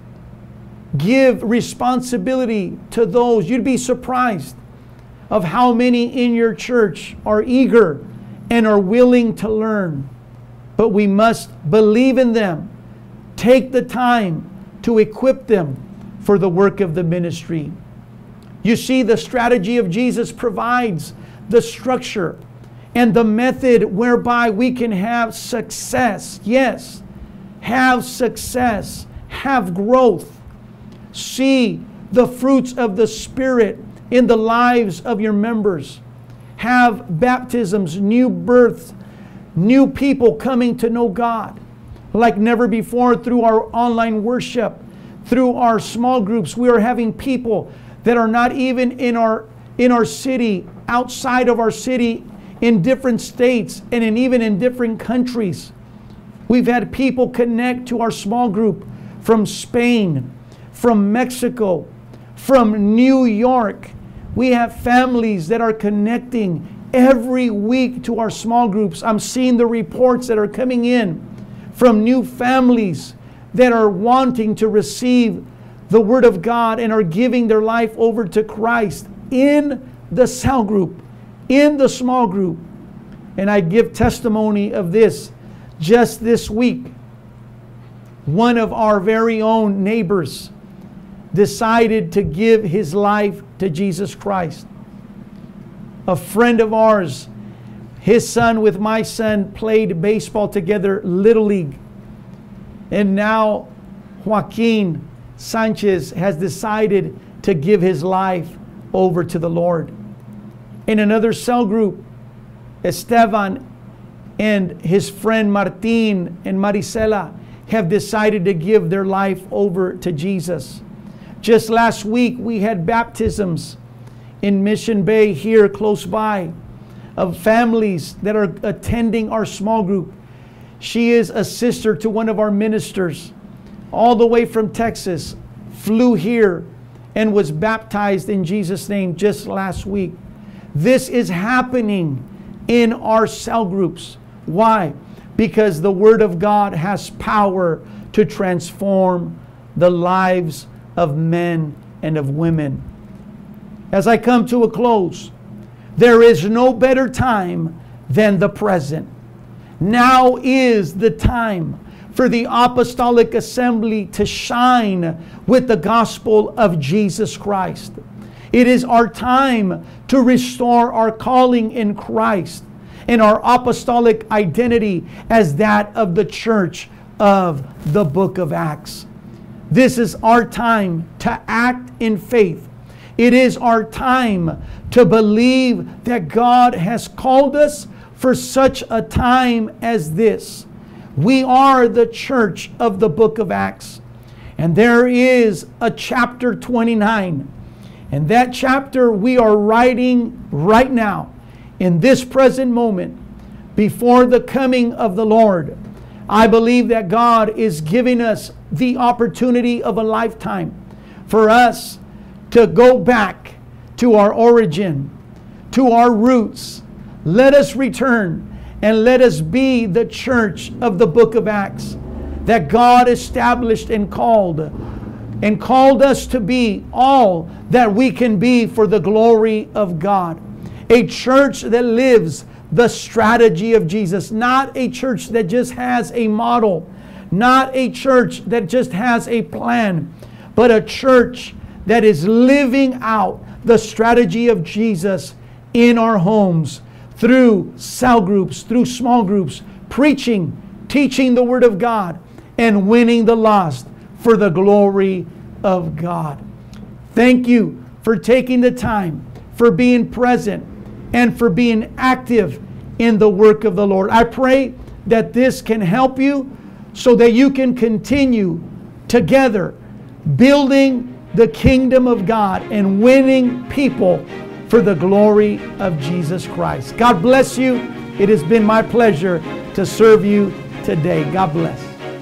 Give responsibility to those. You'd be surprised of how many in your church are eager and are willing to learn. But we must believe in them. Take the time to equip them for the work of the ministry. You see, the strategy of Jesus provides the structure and the method whereby we can have success. Yes, have success, have growth. See the fruits of the Spirit in the lives of your members. Have baptisms, new births, new people coming to know God like never before through our online worship, through our small groups. We are having people that are not even in our city, outside of our city, in different states and even in different countries. We've had people connect to our small group from Spain, from Mexico, from New York. We have families that are connecting every week to our small groups. I'm seeing the reports that are coming in from new families that are wanting to receive the Word of God and are giving their life over to Christ in the cell group, in the small group. And I give testimony of this just this week. One of our very own neighbors decided to give his life to Jesus Christ. A friend of ours, his son with my son played baseball together, Little League. And now Joaquin Sanchez has decided to give his life over to the Lord. In another cell group, Esteban and his friend Martin and Marisela have decided to give their life over to Jesus. Just last week, we had baptisms in Mission Bay here close by of families that are attending our small group. She is a sister to one of our ministers, all the way from Texas, flew here and was baptized in Jesus' name just last week. This is happening in our cell groups. Why? Because the Word of God has power to transform the lives of men and of women. As I come to a close, there is no better time than the present. Now is the time for the apostolic assembly to shine with the gospel of Jesus Christ. It is our time to restore our calling in Christ and our apostolic identity as that of the church of the book of Acts. This is our time to act in faith. It is our time to believe that God has called us for such a time as this. We are the church of the book of Acts. And there is a chapter 29. And that chapter we are writing right now, in this present moment, before the coming of the Lord. I believe that God is giving us the opportunity of a lifetime for us to go back to our origin, to our roots. Let us return and let us be the church of the book of Acts that God established and called us to be all that we can be for the glory of God. A church that lives the strategy of Jesus, not a church that just has a model, not a church that just has a plan, but a church that is living out the strategy of Jesus in our homes, through cell groups, through small groups, preaching, teaching the Word of God, and winning the lost for the glory of God. Thank you for taking the time, for being present, and for being active in the work of the Lord. I pray that this can help you so that you can continue together building the kingdom of God and winning people for the glory of Jesus Christ. God bless you. It has been my pleasure to serve you today. God bless.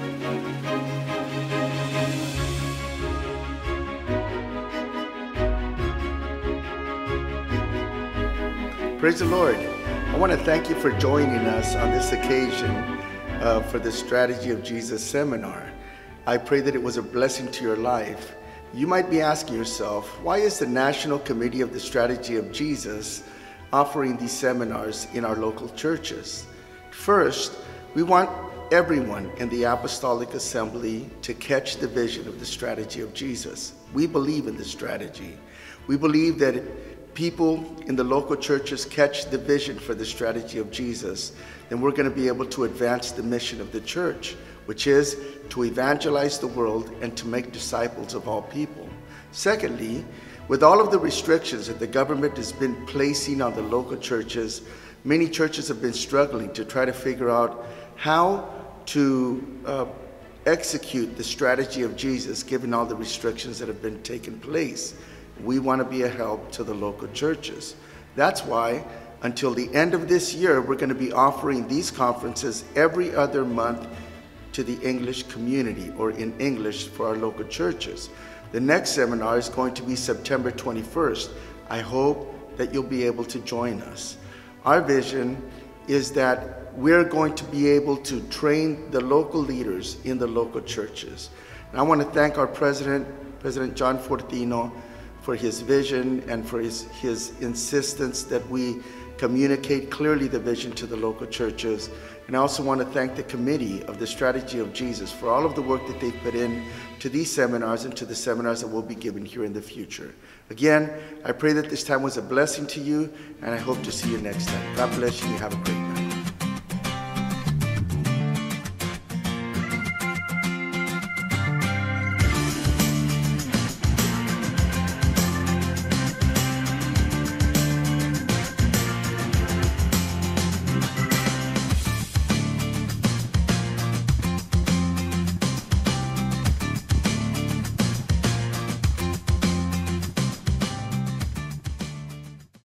Praise the Lord. I want to thank you for joining us on this occasion for the Strategy of Jesus seminar. I pray that it was a blessing to your life. You might be asking yourself, why is the National Committee of the Strategy of Jesus offering these seminars in our local churches? First, we want everyone in the Apostolic Assembly to catch the vision of the Strategy of Jesus. We believe in this strategy. We believe that people in the local churches catch the vision for the Strategy of Jesus, then we're going to be able to advance the mission of the church, which is to evangelize the world and to make disciples of all people. Secondly, with all of the restrictions that the government has been placing on the local churches, many churches have been struggling to try to figure out how to execute the strategy of Jesus given all the restrictions that have been taking place. We want to be a help to the local churches. That's why until the end of this year, we're going to be offering these conferences every other month to the English community, or in English for our local churches. The next seminar is going to be September 21st. I hope that you'll be able to join us. Our vision is that we're going to be able to train the local leaders in the local churches. And I want to thank our President John Fortino, for his vision and for his insistence that we communicate clearly the vision to the local churches. And I also want to thank the committee of the Strategy of Jesus for all of the work that they've put in to these seminars and to the seminars that we'll be giving here in the future. Again, I pray that this time was a blessing to you, and I hope to see you next time. God bless you. Have a great night.